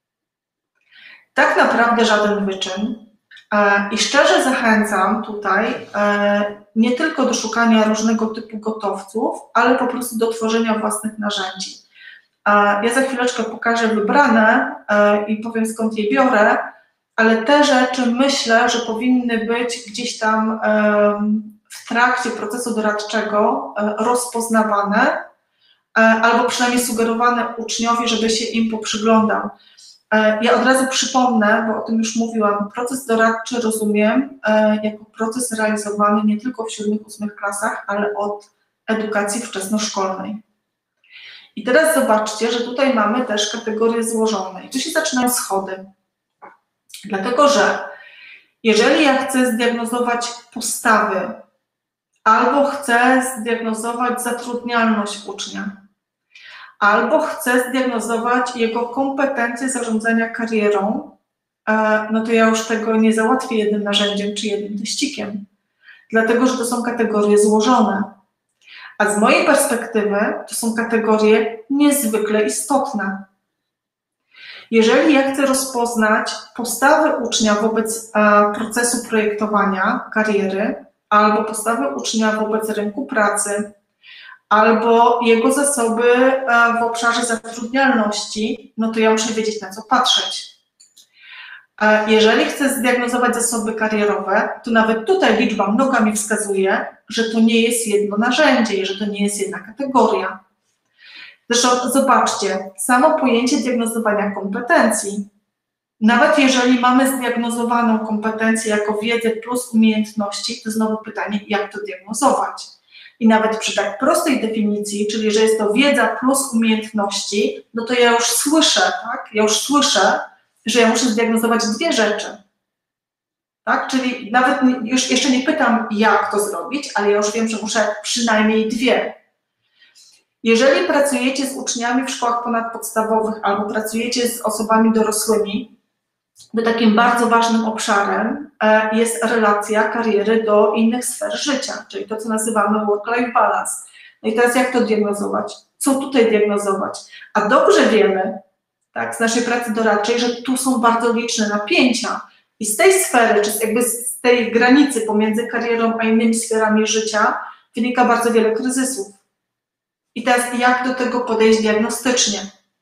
Tak naprawdę żaden wyczyn. I szczerze zachęcam tutaj nie tylko do szukania różnego typu gotowców, ale po prostu do tworzenia własnych narzędzi. Ja za chwileczkę pokażę wybrane i powiem, skąd je biorę, ale te rzeczy myślę, że powinny być gdzieś tam w trakcie procesu doradczego rozpoznawane albo przynajmniej sugerowane uczniowi, żeby się im poprzyglądał. Ja od razu przypomnę, bo o tym już mówiłam, proces doradczy rozumiem jako proces realizowany nie tylko w 7-8 klasach, ale od edukacji wczesnoszkolnej. I teraz zobaczcie, że tutaj mamy też kategorie złożone i tu się zaczynają schody. Dlatego, że jeżeli ja chcę zdiagnozować postawy albo chcę zdiagnozować zatrudnialność ucznia, albo chcę zdiagnozować jego kompetencje zarządzania karierą, no to ja już tego nie załatwię jednym narzędziem czy jednym teścikiem, dlatego że to są kategorie złożone. A z mojej perspektywy to są kategorie niezwykle istotne. Jeżeli ja chcę rozpoznać postawę ucznia wobec procesu projektowania kariery, albo postawę ucznia wobec rynku pracy, albo jego zasoby w obszarze zatrudnialności, no to ja muszę wiedzieć, na co patrzeć. Jeżeli chcę zdiagnozować zasoby karierowe, to nawet tutaj liczba mnoga mi wskazuje, że to nie jest jedno narzędzie, że to nie jest jedna kategoria. Zresztą zobaczcie, samo pojęcie diagnozowania kompetencji, nawet jeżeli mamy zdiagnozowaną kompetencję jako wiedzę plus umiejętności, to znowu pytanie, jak to diagnozować? I nawet przy tak prostej definicji, czyli że jest to wiedza plus umiejętności, no to ja już słyszę, tak? Ja już słyszę, że ja muszę zdiagnozować dwie rzeczy. Tak? Czyli nawet już jeszcze nie pytam, jak to zrobić, ale ja już wiem, że muszę przynajmniej dwie. Jeżeli pracujecie z uczniami w szkołach ponadpodstawowych albo pracujecie z osobami dorosłymi, to takim bardzo ważnym obszarem jest relacja kariery do innych sfer życia, czyli to, co nazywamy work-life balance. No i teraz jak to diagnozować? Co tutaj diagnozować? A dobrze wiemy, tak, z naszej pracy doradczej, że tu są bardzo liczne napięcia i z tej sfery, czy jakby z tej granicy pomiędzy karierą a innymi sferami życia wynika bardzo wiele kryzysów. I teraz jak do tego podejść diagnostycznie?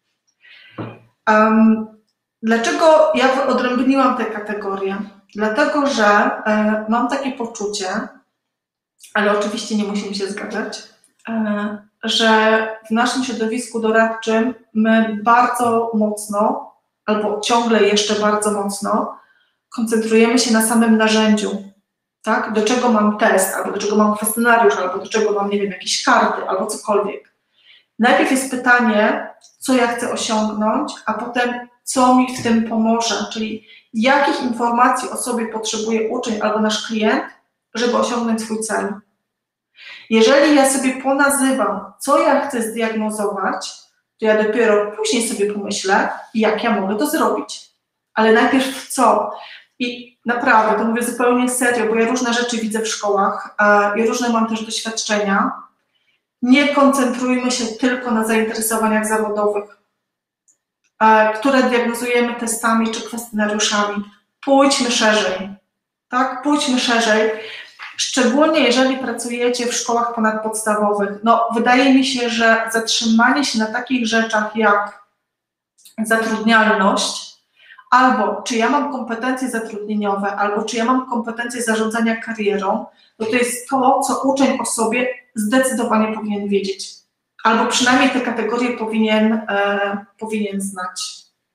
Dlaczego ja odrębniłam te kategorie? Dlatego, że mam takie poczucie, ale oczywiście nie musimy się zgadzać, że w naszym środowisku doradczym my bardzo mocno, albo ciągle jeszcze bardzo mocno, koncentrujemy się na samym narzędziu. Tak? Do czego mam test, albo do czego mam kwestionariusz, albo do czego mam, nie wiem, jakieś karty, albo cokolwiek. Najpierw jest pytanie, co ja chcę osiągnąć, a potem co mi w tym pomoże, czyli jakich informacji o sobie potrzebuje uczeń albo nasz klient, żeby osiągnąć swój cel. Jeżeli ja sobie ponazywam, co ja chcę zdiagnozować, to ja dopiero później sobie pomyślę, jak ja mogę to zrobić. Ale najpierw co? I naprawdę, to mówię zupełnie serio, bo ja różne rzeczy widzę w szkołach i różne mam też doświadczenia. Nie koncentrujmy się tylko na zainteresowaniach zawodowych, które diagnozujemy testami czy kwestionariuszami. Pójdźmy szerzej, tak? Pójdźmy szerzej. Szczególnie jeżeli pracujecie w szkołach ponadpodstawowych. No, wydaje mi się, że zatrzymanie się na takich rzeczach jak zatrudnialność, albo czy ja mam kompetencje zatrudnieniowe, albo czy ja mam kompetencje zarządzania karierą, to jest to, co uczeń o sobie zdecydowanie powinien wiedzieć. Albo przynajmniej te kategorie powinien znać.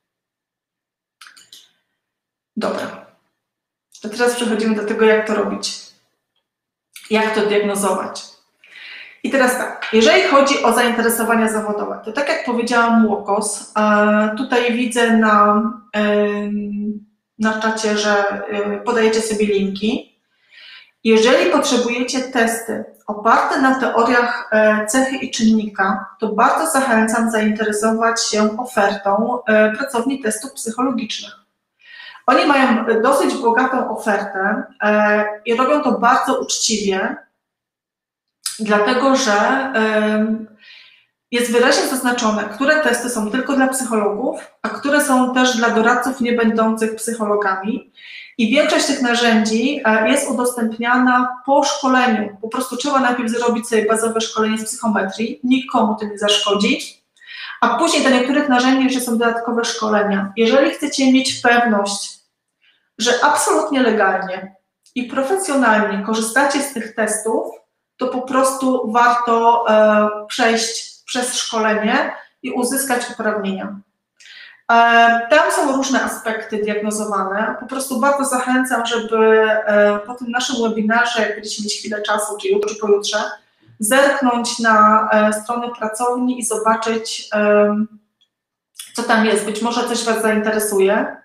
Dobra. To teraz przechodzimy do tego, jak to robić. Jak to diagnozować. I teraz tak, jeżeli chodzi o zainteresowania zawodowe, to tak jak powiedziałam Łokos, tutaj widzę na czacie, że podajecie sobie linki Jeżeli potrzebujecie testy oparte na teoriach cechy i czynnika, to bardzo zachęcam zainteresować się ofertą pracowni testów psychologicznych. Oni mają dosyć bogatą ofertę i robią to bardzo uczciwie, dlatego że jest wyraźnie zaznaczone, które testy są tylko dla psychologów, a które są też dla doradców nie będących psychologami. I większość tych narzędzi jest udostępniana po szkoleniu. Po prostu trzeba najpierw zrobić sobie bazowe szkolenie z psychometrii, nikomu to nie zaszkodzi, a później do niektórych narzędzi jeszcze są dodatkowe szkolenia. Jeżeli chcecie mieć pewność, że absolutnie legalnie i profesjonalnie korzystacie z tych testów, to po prostu warto przejść przez szkolenie i uzyskać uprawnienia. Tam są różne aspekty diagnozowane. Po prostu bardzo zachęcam, żeby po tym naszym webinarze, jak będziecie mieć chwilę czasu, czy jutro, czy pojutrze, zerknąć na stronę pracowni i zobaczyć, co tam jest. Być może coś Was zainteresuje.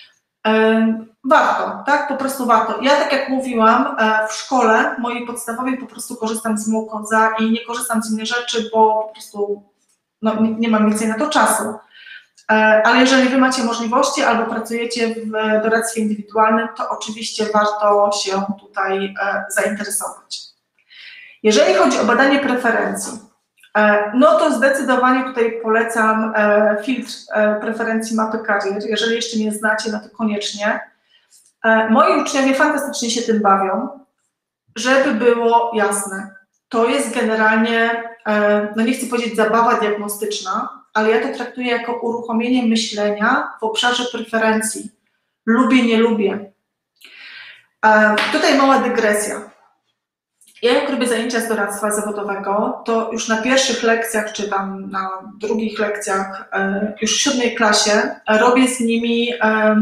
Warto, tak? Po prostu warto. Ja, tak jak mówiłam, w szkole mojej podstawowej po prostu korzystam z Mukoza i nie korzystam z innych rzeczy, bo po prostu nie mam więcej na to czasu. Ale jeżeli Wy macie możliwości albo pracujecie w doradztwie indywidualnym, to oczywiście warto się tutaj zainteresować. Jeżeli chodzi o badanie preferencji, no to zdecydowanie tutaj polecam filtr preferencji mapy karier. Jeżeli jeszcze nie znacie, no to koniecznie. Moi uczniowie fantastycznie się tym bawią. Żeby było jasne, to jest generalnie, no nie chcę powiedzieć zabawa diagnostyczna, ale ja to traktuję jako uruchomienie myślenia w obszarze preferencji. Lubię, nie lubię. Tutaj mała dygresja. Ja jak robię zajęcia z doradztwa zawodowego, to już na pierwszych lekcjach, czy tam na drugich lekcjach, już w 7. klasie, robię z nimi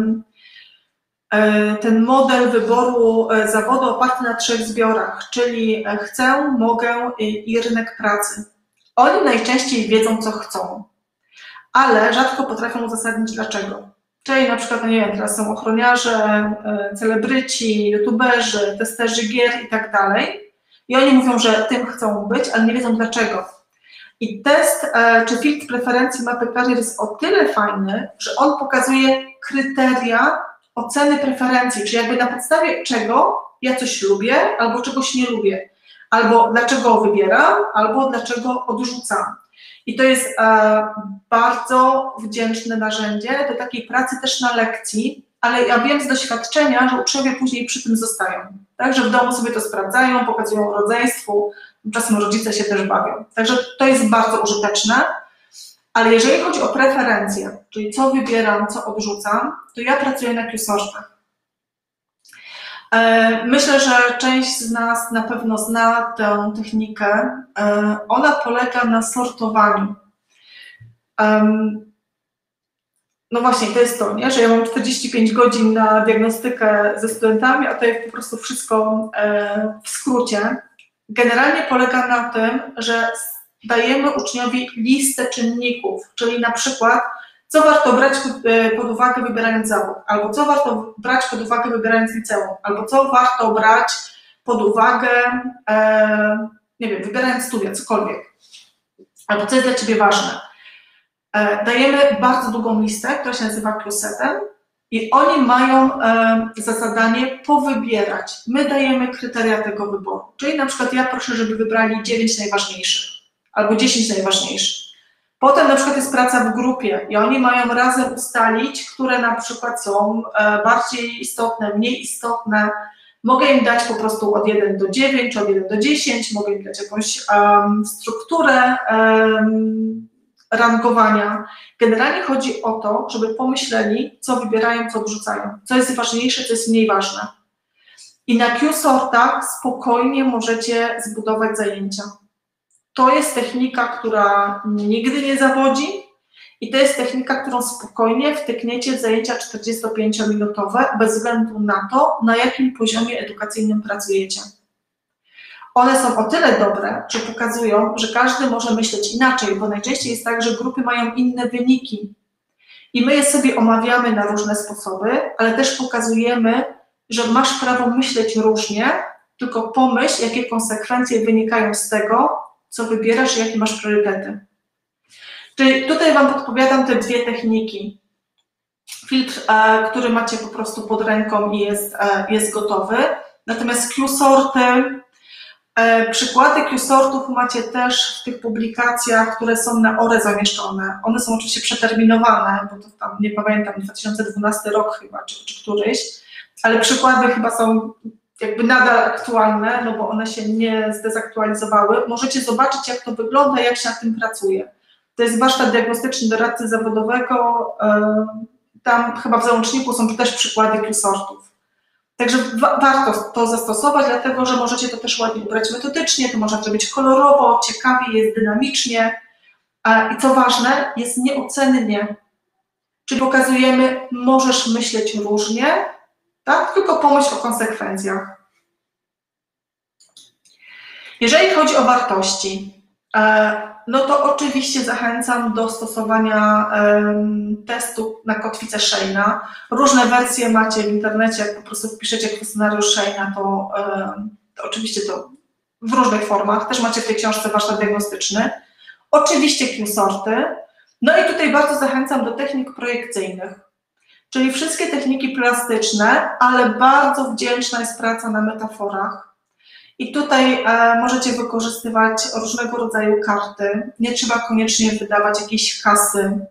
ten model wyboru zawodu oparty na 3 zbiorach, czyli chcę, mogę i rynek pracy. Oni najczęściej wiedzą, co chcą, ale rzadko potrafią uzasadnić dlaczego. Czyli na przykład, no nie wiem, teraz są ochroniarze, celebryci, youtuberzy, testerzy gier i tak dalej. I oni mówią, że tym chcą być, ale nie wiedzą dlaczego. I test czy filtr preferencji mapy karier jest o tyle fajny, że on pokazuje kryteria oceny preferencji, czyli jakby na podstawie czego ja coś lubię albo czegoś nie lubię, albo dlaczego wybieram, albo dlaczego odrzucam. I to jest bardzo wdzięczne narzędzie do takiej pracy też na lekcji, ale ja wiem z doświadczenia, że uczniowie później przy tym zostają. Także w domu sobie to sprawdzają, pokazują rodzeństwu, czasem rodzice się też bawią. Także to jest bardzo użyteczne, ale jeżeli chodzi o preferencje, czyli co wybieram, co odrzucam, to ja pracuję na Q-sortach. Myślę, że część z nas na pewno zna tę technikę. Ona polega na sortowaniu. No właśnie, to jest to, nie? Że ja mam 45 godzin na diagnostykę ze studentami, a to jest po prostu wszystko w skrócie. Generalnie polega na tym, że dajemy uczniowi listę czynników, czyli na przykład co warto brać pod uwagę wybierając zawód, albo co warto brać pod uwagę wybierając liceum, albo co warto brać pod uwagę, nie wiem, wybierając studia, cokolwiek, albo co jest dla Ciebie ważne. Dajemy bardzo długą listę, która się nazywa Q-setem i oni mają za zadanie powybierać. My dajemy kryteria tego wyboru, czyli na przykład ja proszę, żeby wybrali 9 najważniejszych albo 10 najważniejszych. Potem na przykład jest praca w grupie i oni mają razem ustalić, które na przykład są bardziej istotne, mniej istotne. Mogę im dać po prostu od 1 do 9, czy od 1 do 10, mogę im dać jakąś strukturę rangowania. Generalnie chodzi o to, żeby pomyśleli, co wybierają, co odrzucają, co jest ważniejsze, co jest mniej ważne. I na Q-sortach spokojnie możecie zbudować zajęcia. To jest technika, która nigdy nie zawodzi i to jest technika, którą spokojnie wtykniecie w zajęcia 45-minutowe bez względu na to, na jakim poziomie edukacyjnym pracujecie. One są o tyle dobre, że pokazują, że każdy może myśleć inaczej, bo najczęściej jest tak, że grupy mają inne wyniki i my je sobie omawiamy na różne sposoby, ale też pokazujemy, że masz prawo myśleć różnie tylko pomyśl, jakie konsekwencje wynikają z tego, co wybierasz i jakie masz priorytety. Czyli tutaj Wam podpowiadam te dwie techniki. Filtr, który macie po prostu pod ręką i jest gotowy. Natomiast Q-sorty, przykłady Q-sortów macie też w tych publikacjach, które są na ORE zamieszczone. One są oczywiście przeterminowane, bo to tam, nie pamiętam, 2012 rok chyba, czy któryś, ale przykłady chyba są jakby nadal aktualne, no bo one się nie zdezaktualizowały. Możecie zobaczyć, jak to wygląda, jak się nad tym pracuje. To jest warsztat diagnostyczny doradcy zawodowego, tam chyba w załączniku są też przykłady Q-sortów. Także warto to zastosować, dlatego że możecie to też ładnie ubrać metodycznie, to można zrobić kolorowo, ciekawie, jest dynamicznie i co ważne, jest nieocennie. Czyli pokazujemy, możesz myśleć różnie, tak? Tylko pomyśl o konsekwencjach. Jeżeli chodzi o wartości, no to oczywiście zachęcam do stosowania testu na kotwicę Sheina. Różne wersje macie w internecie, jak po prostu wpiszecie kwestionariusz Sheina, to oczywiście to w różnych formach. Też macie w tej książce warsztat diagnostyczny. Oczywiście Q-sorty. No i tutaj bardzo zachęcam do technik projekcyjnych, czyli wszystkie techniki plastyczne, ale bardzo wdzięczna jest praca na metaforach. I tutaj możecie wykorzystywać różnego rodzaju karty. Nie trzeba koniecznie wydawać jakiejś kasy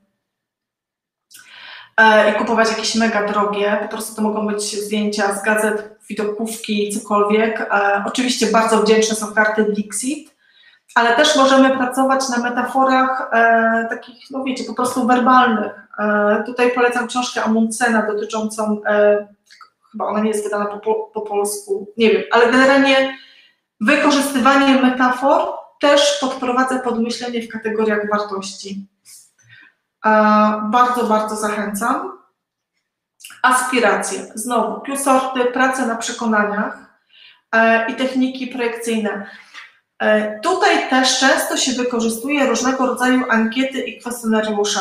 i kupować jakieś mega drogie. Po prostu to mogą być zdjęcia z gazet, widokówki, cokolwiek. Oczywiście bardzo wdzięczne są karty Dixit, ale też możemy pracować na metaforach takich, no wiecie, po prostu werbalnych. Tutaj polecam książkę Amundsena dotyczącą, chyba ona nie jest wydana po polsku, nie wiem, ale generalnie wykorzystywanie metafor też podprowadza pod myślenie w kategoriach wartości. Bardzo, bardzo zachęcam. Aspiracje. Znowu, Q-sorty, praca na przekonaniach i techniki projekcyjne. Tutaj też często się wykorzystuje różnego rodzaju ankiety i kwestionariusze.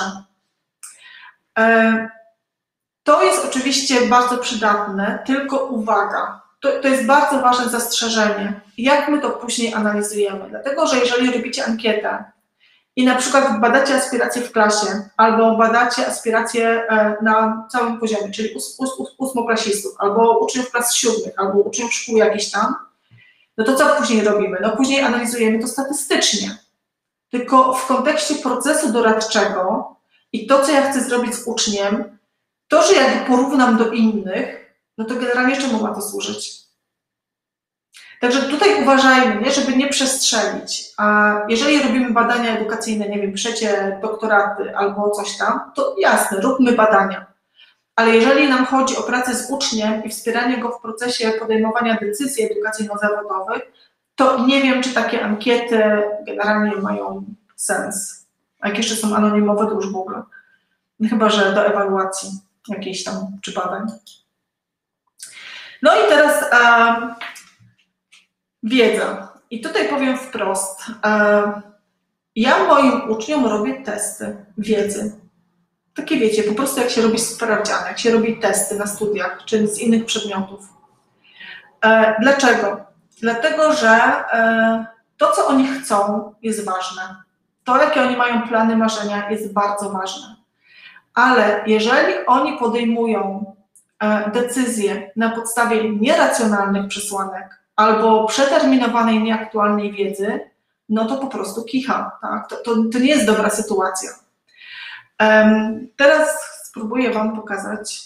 To jest oczywiście bardzo przydatne, tylko uwaga, to jest bardzo ważne zastrzeżenie. Jak my to później analizujemy? Dlatego, że jeżeli robicie ankietę i na przykład badacie aspiracje w klasie albo badacie aspiracje na całym poziomie, czyli ósmoklasistów, albo uczniów klas 7, albo uczniów szkół jakichś tam, no to co później robimy? No później analizujemy to statystycznie. Tylko w kontekście procesu doradczego i to, co ja chcę zrobić z uczniem, to, że ja go porównam do innych, no to generalnie czemu ma to służyć? Także tutaj uważajmy, nie, żeby nie przestrzelić. A jeżeli robimy badania edukacyjne, nie wiem, piszecie doktoraty albo coś tam, to jasne, róbmy badania. Ale jeżeli nam chodzi o pracę z uczniem i wspieranie go w procesie podejmowania decyzji edukacyjno-zawodowych, to nie wiem, czy takie ankiety generalnie mają sens. A jak jeszcze są anonimowe, to już w ogóle. Chyba że do ewaluacji jakiejś tam, czy badań. No i teraz wiedza. I tutaj powiem wprost. Ja moim uczniom robię testy wiedzy. Takie wiecie, po prostu jak się robi sprawdziany, jak się robi testy na studiach, czy z innych przedmiotów. Dlaczego? Dlatego, że to, co oni chcą, jest ważne. To, jakie oni mają plany, marzenia, jest bardzo ważne. Ale jeżeli oni podejmują decyzje na podstawie nieracjonalnych przesłanek albo przeterminowanej, nieaktualnej wiedzy, no to po prostu kicha. Tak? To nie jest dobra sytuacja. Teraz spróbuję Wam pokazać.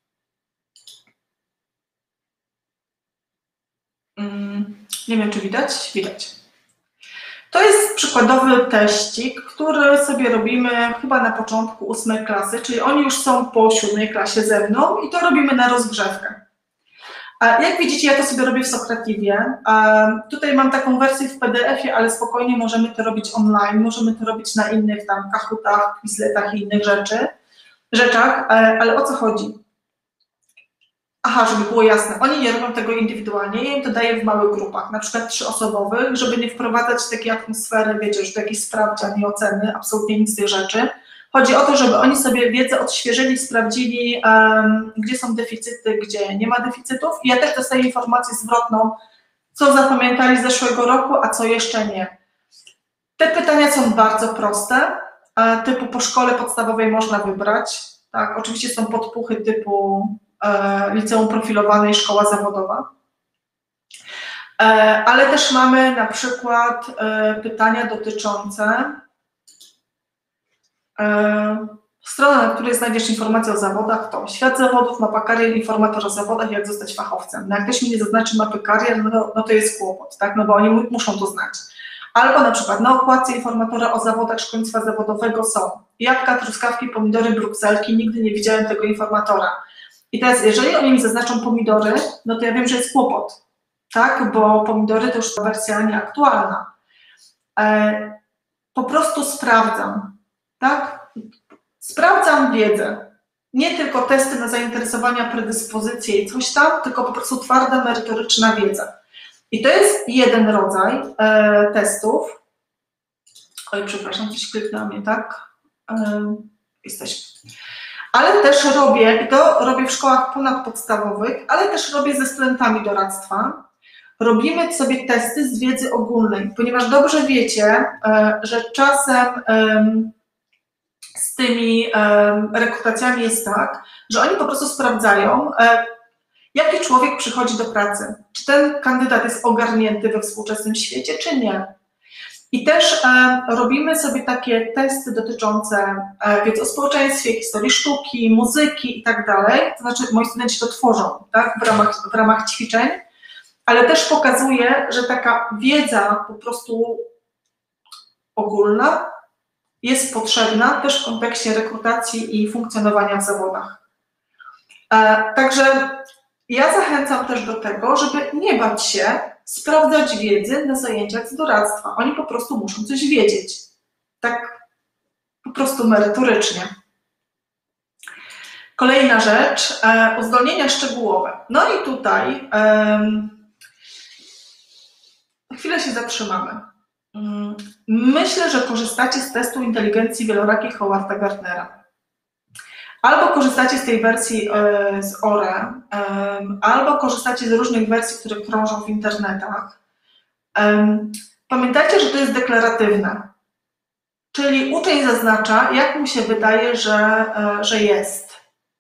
Nie wiem, czy widać? Widać. To jest przykładowy teścik, który sobie robimy chyba na początku 8 klasy, czyli oni już są po 7 klasie ze mną i to robimy na rozgrzewkę. Jak widzicie, ja to sobie robię w Socrativie. Tutaj mam taką wersję w PDF-ie, ale spokojnie możemy to robić online, możemy to robić na innych tam Kahootach, Quizletach i innych rzeczach, ale o co chodzi? Aha, żeby było jasne, oni nie robią tego indywidualnie, ja im to daję w małych grupach, na przykład 3-osobowych, żeby nie wprowadzać takiej atmosfery, wiecie, że to jakiś sprawdzian i oceny, absolutnie nic z tych rzeczy. Chodzi o to, żeby oni sobie wiedzę odświeżyli, sprawdzili, gdzie są deficyty, gdzie nie ma deficytów i ja też dostaję informację zwrotną, co zapamiętali z zeszłego roku, a co jeszcze nie. Te pytania są bardzo proste, typu po szkole podstawowej można wybrać. Tak, oczywiście są podpuchy typu liceum profilowane i szkoła zawodowa. Ale też mamy na przykład pytania dotyczące strony, na której znajdziesz informacje o zawodach, to świat zawodów, mapa karier, informator o zawodach, jak zostać fachowcem. No jak ktoś mi nie zaznaczy mapy karier, no to jest kłopot, tak? No bo oni muszą to znać. Albo na przykład na okładce informatora o zawodach szkolnictwa zawodowego są jabłka, truskawki, pomidory, brukselki, nigdy nie widziałem tego informatora. I teraz, jeżeli oni mi zaznaczą pomidory, no to ja wiem, że jest kłopot, tak? Bo pomidory to już wersja nieaktualna. Po prostu sprawdzam, tak? Sprawdzam wiedzę. Nie tylko testy na zainteresowania, predyspozycje i coś tam, tylko po prostu twarda, merytoryczna wiedza. I to jest jeden rodzaj testów. Oj, przepraszam, coś kliknęło mnie, tak? Jesteśmy. Ale też robię, i to robię w szkołach ponadpodstawowych, ale też robię ze studentami doradztwa. Robimy sobie testy z wiedzy ogólnej, ponieważ dobrze wiecie, że czasem z tymi rekrutacjami jest tak, że oni po prostu sprawdzają, jaki człowiek przychodzi do pracy. Czy ten kandydat jest ogarnięty we współczesnym świecie, czy nie. I też robimy sobie takie testy dotyczące wiedzy o społeczeństwie, historii sztuki, muzyki i tak dalej. To znaczy moi studenci to tworzą, tak, w ramach ćwiczeń, ale też pokazuje, że taka wiedza po prostu ogólna jest potrzebna też w kontekście rekrutacji i funkcjonowania w zawodach. Także ja zachęcam też do tego, żeby nie bać się sprawdzać wiedzy na zajęciach z doradztwa. Oni po prostu muszą coś wiedzieć. Tak po prostu merytorycznie. Kolejna rzecz, uzdolnienia szczegółowe. No i tutaj chwilę się zatrzymamy. Myślę, że korzystacie z testu inteligencji wielorakiej Howarda Gardnera. Albo korzystacie z tej wersji z ORE, albo korzystacie z różnych wersji, które krążą w internetach. Pamiętajcie, że to jest deklaratywne. Czyli uczeń zaznacza, jak mu się wydaje, że jest.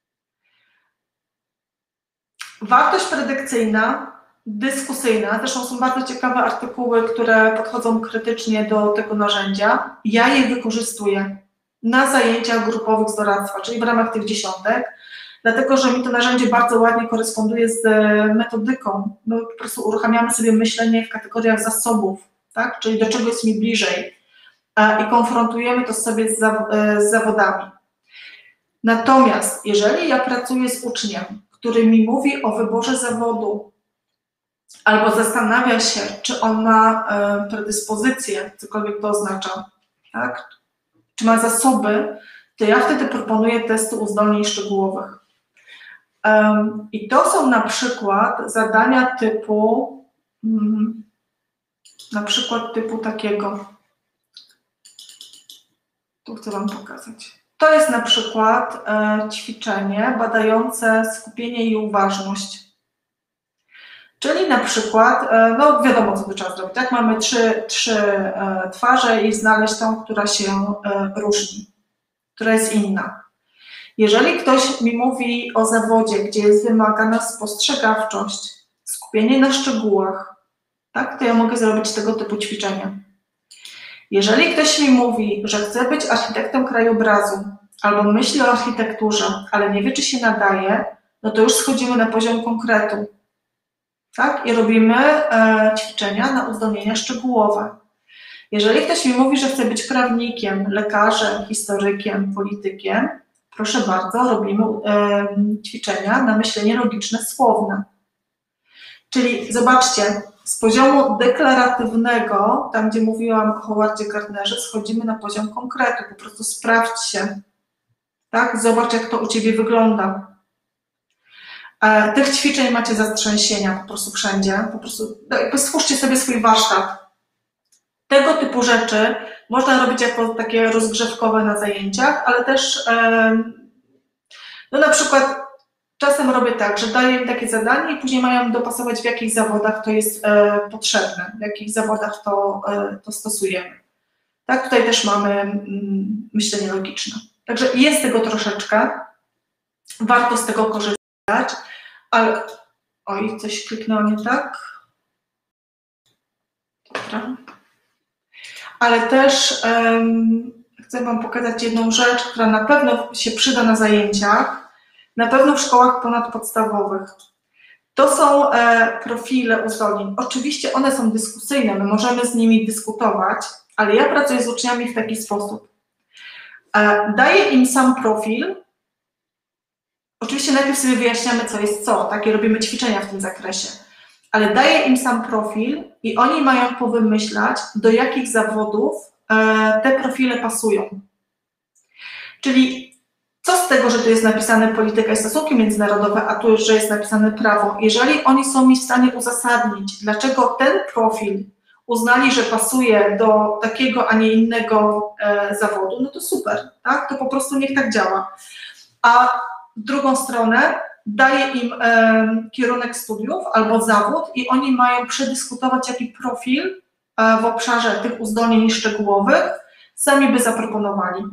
Wartość predykcyjna, dyskusyjna, zresztą są bardzo ciekawe artykuły, które podchodzą krytycznie do tego narzędzia. Ja je wykorzystuję na zajęciach grupowych z doradztwa, czyli w ramach tych dziesiątek, dlatego że mi to narzędzie bardzo ładnie koresponduje z metodyką. My po prostu uruchamiamy sobie myślenie w kategoriach zasobów, tak? Czyli do czego jest mi bliżej i konfrontujemy to sobie z zawodami. Natomiast jeżeli ja pracuję z uczniem, który mi mówi o wyborze zawodu albo zastanawia się, czy on ma predyspozycje, cokolwiek to oznacza, tak? Czy ma zasoby, to ja wtedy proponuję testy uzdolnień szczegółowych. I to są na przykład zadania typu, takiego. Tu chcę Wam pokazać. To jest na przykład ćwiczenie badające skupienie i uważność. Czyli na przykład, no wiadomo, co tu trzeba zrobić, tak? Mamy trzy twarze i znaleźć tą, która się różni, która jest inna. Jeżeli ktoś mi mówi o zawodzie, gdzie jest wymagana spostrzegawczość, skupienie na szczegółach, tak, to ja mogę zrobić tego typu ćwiczenia. Jeżeli ktoś mi mówi, że chce być architektem krajobrazu albo myśli o architekturze, ale nie wie, czy się nadaje, no to już schodzimy na poziom konkretu. Tak? I robimy ćwiczenia na uzdolnienia szczegółowe. Jeżeli ktoś mi mówi, że chce być prawnikiem, lekarzem, historykiem, politykiem, proszę bardzo, robimy ćwiczenia na myślenie logiczne, słowne. Czyli zobaczcie, z poziomu deklaratywnego, tam gdzie mówiłam o Howardzie Gardnerze, schodzimy na poziom konkretu, po prostu sprawdź się. Tak? Zobacz, jak to u Ciebie wygląda. Tych ćwiczeń macie zastrzęsienia po prostu wszędzie. Po prostu stwórzcie sobie swój warsztat. Tego typu rzeczy można robić jako takie rozgrzewkowe na zajęciach, ale też no na przykład czasem robię tak, że daję im takie zadanie i później mają dopasować, w jakich zawodach to jest potrzebne, w jakich zawodach to stosujemy. Tak, tutaj też mamy myślenie logiczne. Także jest tego troszeczkę, warto z tego korzystać, ale... Oj, coś kliknęło nie tak. Dobra. Ale też chcę Wam pokazać jedną rzecz, która na pewno się przyda na zajęciach, na pewno w szkołach ponadpodstawowych. To są profile uzdolnień. Oczywiście one są dyskusyjne, my możemy z nimi dyskutować, ale ja pracuję z uczniami w taki sposób. Daję im sam profil. Oczywiście najpierw sobie wyjaśniamy, co jest co, takie robimy ćwiczenia w tym zakresie, ale daję im sam profil i oni mają powymyślać, do jakich zawodów te profile pasują. Czyli co z tego, że tu jest napisane polityka i stosunki międzynarodowe, a tu, że jest napisane prawo, jeżeli oni są mi w stanie uzasadnić, dlaczego ten profil uznali, że pasuje do takiego, a nie innego zawodu, no to super, tak? To po prostu niech tak działa. A w drugą stronę daje im kierunek studiów albo zawód i oni mają przedyskutować, jaki profil w obszarze tych uzdolnień szczegółowych sami by zaproponowali.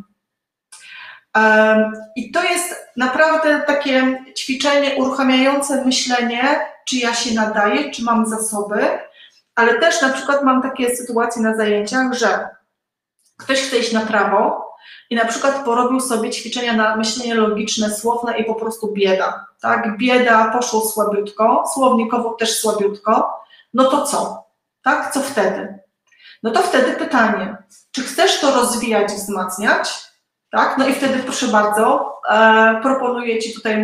I to jest naprawdę takie ćwiczenie uruchamiające myślenie, czy ja się nadaję, czy mam zasoby, ale też na przykład mam takie sytuacje na zajęciach, że ktoś chce iść na prawo i na przykład porobił sobie ćwiczenia na myślenie logiczne, słowne i po prostu bieda. Tak? Bieda, poszło słabiutko, słownikowo też słabiutko, no to co? Tak? Co wtedy? No to wtedy pytanie, czy chcesz to rozwijać, wzmacniać? Tak? No i wtedy proszę bardzo, proponuję Ci tutaj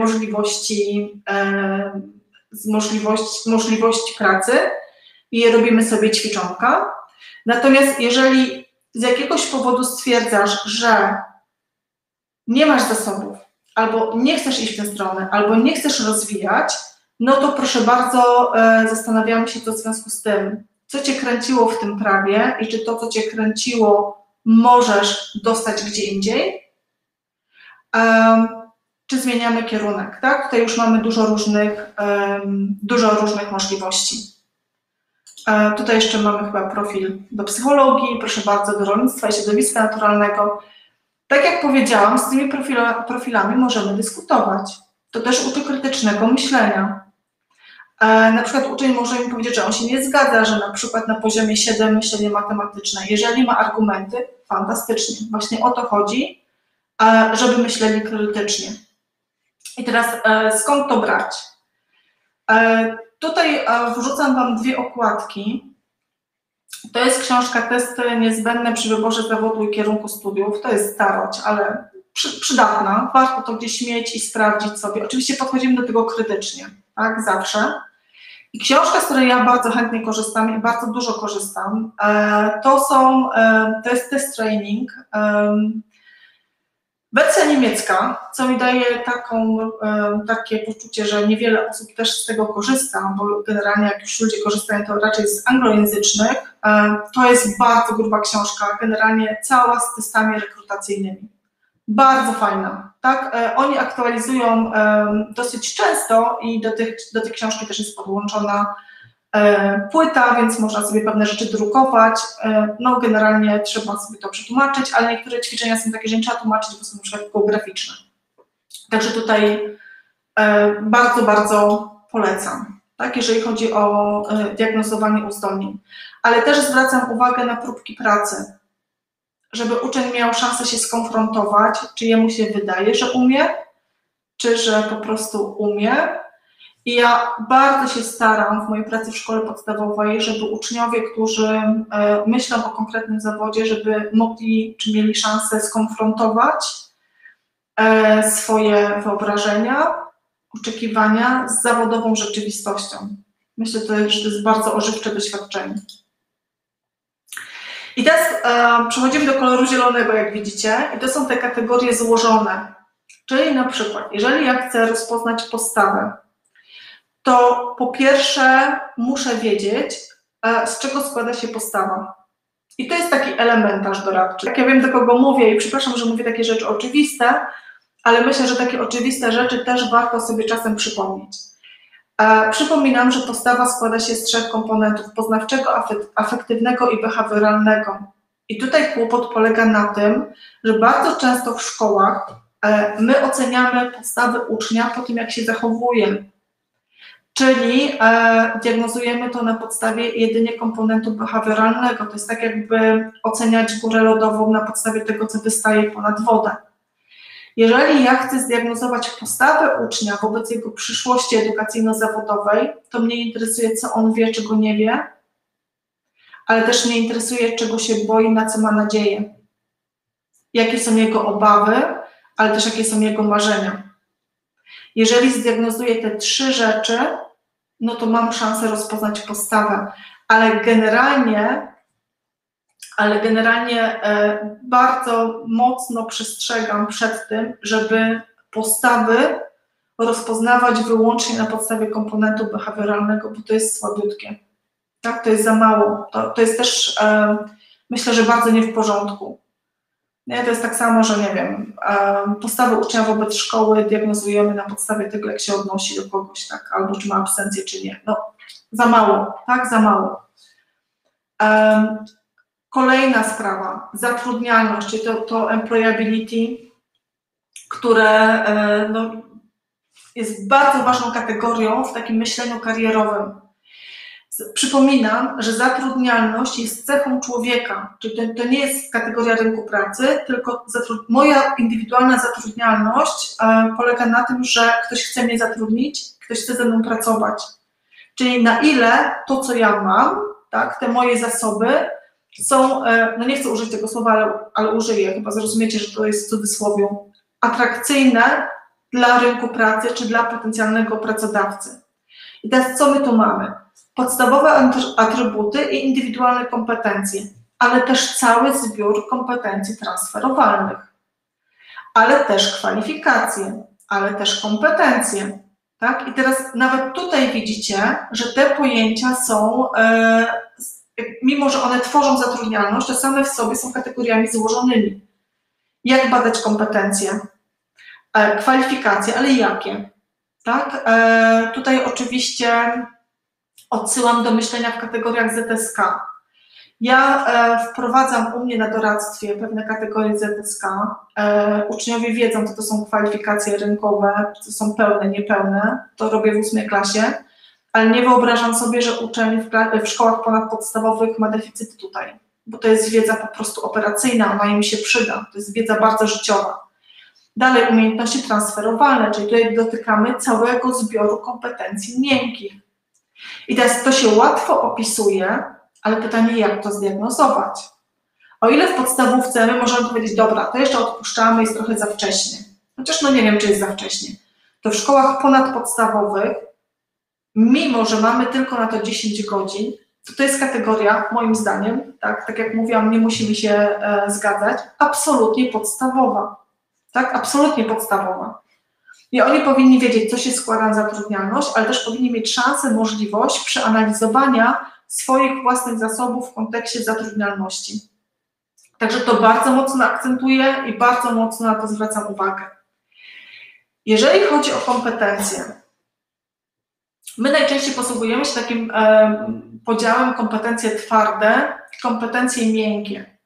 możliwości pracy i robimy sobie ćwiczonka. Natomiast jeżeli z jakiegoś powodu stwierdzasz, że nie masz zasobów, albo nie chcesz iść w tę stronę, albo nie chcesz rozwijać, no to proszę bardzo, zastanawiamy się, co w związku z tym, co Cię kręciło w tym prawie i czy to, co Cię kręciło, możesz dostać gdzie indziej, czy zmieniamy kierunek, tak? Tutaj już mamy dużo różnych możliwości. Tutaj jeszcze mamy chyba profil do psychologii, proszę bardzo, do rolnictwa i środowiska naturalnego. Tak jak powiedziałam, z tymi profilami możemy dyskutować. To też uczy krytycznego myślenia. Na przykład uczeń może mi powiedzieć, że on się nie zgadza, że na przykład na poziomie 7 myślenie matematyczne. Jeżeli ma argumenty, fantastycznie. Właśnie o to chodzi, żeby myśleli krytycznie. I teraz skąd to brać? Tutaj wrzucam Wam dwie okładki. To jest książka Testy niezbędne przy wyborze zawodu i kierunku studiów. To jest starość, ale przydatna. Warto to gdzieś mieć i sprawdzić sobie. Oczywiście podchodzimy do tego krytycznie, tak, zawsze. I książka, z której ja bardzo chętnie korzystam i bardzo dużo korzystam, to jest Test Training. Wersja niemiecka, co mi daje takie poczucie, że niewiele osób też z tego korzysta, bo generalnie jak już ludzie korzystają, to raczej z anglojęzycznych. To jest bardzo gruba książka, generalnie cała z testami rekrutacyjnymi. Bardzo fajna, tak? Oni aktualizują dosyć często i do tej książki też jest podłączona płyta, więc można sobie pewne rzeczy drukować. No generalnie trzeba sobie to przetłumaczyć, ale niektóre ćwiczenia są takie, że nie trzeba tłumaczyć, bo są na przykład geograficzne. Także tutaj bardzo, bardzo polecam, tak, jeżeli chodzi o diagnozowanie uzdolnień. Ale też zwracam uwagę na próbki pracy, żeby uczeń miał szansę się skonfrontować, czy jemu się wydaje, że umie, czy że po prostu umie. I ja bardzo się staram w mojej pracy w szkole podstawowej, żeby uczniowie, którzy myślą o konkretnym zawodzie, żeby mogli, czy mieli szansę skonfrontować swoje wyobrażenia, oczekiwania z zawodową rzeczywistością. Myślę, że to jest bardzo ożywcze doświadczenie. I teraz przechodzimy do koloru zielonego, jak widzicie, i to są te kategorie złożone. Czyli na przykład, jeżeli ja chcę rozpoznać postawę, to po pierwsze muszę wiedzieć, z czego składa się postawa. I to jest taki elementarz doradczy. Jak ja wiem, do kogo mówię i przepraszam, że mówię takie rzeczy oczywiste, ale myślę, że takie oczywiste rzeczy też warto sobie czasem przypomnieć. Przypominam, że postawa składa się z 3 komponentów: poznawczego, afektywnego i behawioralnego. I tutaj kłopot polega na tym, że bardzo często w szkołach my oceniamy postawę ucznia po tym, jak się zachowuje. Czyli diagnozujemy to na podstawie jedynie komponentu behawioralnego. To jest tak, jakby oceniać górę lodową na podstawie tego, co wystaje ponad wodę. Jeżeli ja chcę zdiagnozować postawę ucznia wobec jego przyszłości edukacyjno-zawodowej, to mnie interesuje, co on wie, czego nie wie, ale też mnie interesuje, czego się boi, na co ma nadzieję, jakie są jego obawy, ale też jakie są jego marzenia. Jeżeli zdiagnozuję te 3 rzeczy, no to mam szansę rozpoznać postawę, ale generalnie bardzo mocno przestrzegam przed tym, żeby postawy rozpoznawać wyłącznie na podstawie komponentu behawioralnego, bo to jest słabiutkie. Tak? To jest za mało. To jest też, myślę, że bardzo nie w porządku. Nie? To jest tak samo, że nie wiem, postawy ucznia wobec szkoły diagnozujemy na podstawie tego, jak się odnosi do kogoś, tak? Albo czy ma absencję, czy nie. No, za mało, tak? Za mało. Kolejna sprawa, zatrudnialność, czyli to employability, które no, jest bardzo ważną kategorią w takim myśleniu karierowym. Przypominam, że zatrudnialność jest cechą człowieka, czyli to nie jest kategoria rynku pracy, tylko moja indywidualna zatrudnialność polega na tym, że ktoś chce mnie zatrudnić, ktoś chce ze mną pracować. Czyli na ile to, co ja mam, tak, te moje zasoby są, no nie chcę użyć tego słowa, ale użyję, chyba zrozumiecie, że to jest w cudzysłowie, atrakcyjne dla rynku pracy czy dla potencjalnego pracodawcy. I teraz co my tu mamy? Podstawowe atrybuty i indywidualne kompetencje, ale też cały zbiór kompetencji transferowalnych, ale też kwalifikacje, ale też kompetencje. Tak? I teraz nawet tutaj widzicie, że te pojęcia są, mimo że one tworzą zatrudnialność, to same w sobie są kategoriami złożonymi. Jak badać kompetencje? Kwalifikacje, ale jakie? Tak? Tutaj oczywiście odsyłam do myślenia w kategoriach ZSK. Ja wprowadzam u mnie na doradztwie pewne kategorie ZSK. Uczniowie wiedzą, co to są kwalifikacje rynkowe, co są pełne, niepełne. To robię w 8 klasie, ale nie wyobrażam sobie, że uczeń w szkołach ponadpodstawowych ma deficyty tutaj, bo to jest wiedza po prostu operacyjna, ona im się przyda, to jest wiedza bardzo życiowa. Dalej umiejętności transferowalne, czyli tutaj dotykamy całego zbioru kompetencji miękkich. I teraz to się łatwo opisuje, ale pytanie, jak to zdiagnozować? O ile w podstawówce my możemy powiedzieć, dobra, to jeszcze odpuszczamy, jest trochę za wcześnie. Chociaż no nie wiem, czy jest za wcześnie. To w szkołach ponadpodstawowych, mimo że mamy tylko na to 10 godzin, to jest kategoria, moim zdaniem, tak jak mówiłam, nie musimy się zgadzać, absolutnie podstawowa. Tak, absolutnie podstawowa. I oni powinni wiedzieć, co się składa na zatrudnialność, ale też powinni mieć szansę, możliwość przeanalizowania swoich własnych zasobów w kontekście zatrudnialności. Także to bardzo mocno akcentuję i bardzo mocno na to zwracam uwagę. Jeżeli chodzi o kompetencje, my najczęściej posługujemy się takim podziałem kompetencje twarde, kompetencje miękkie.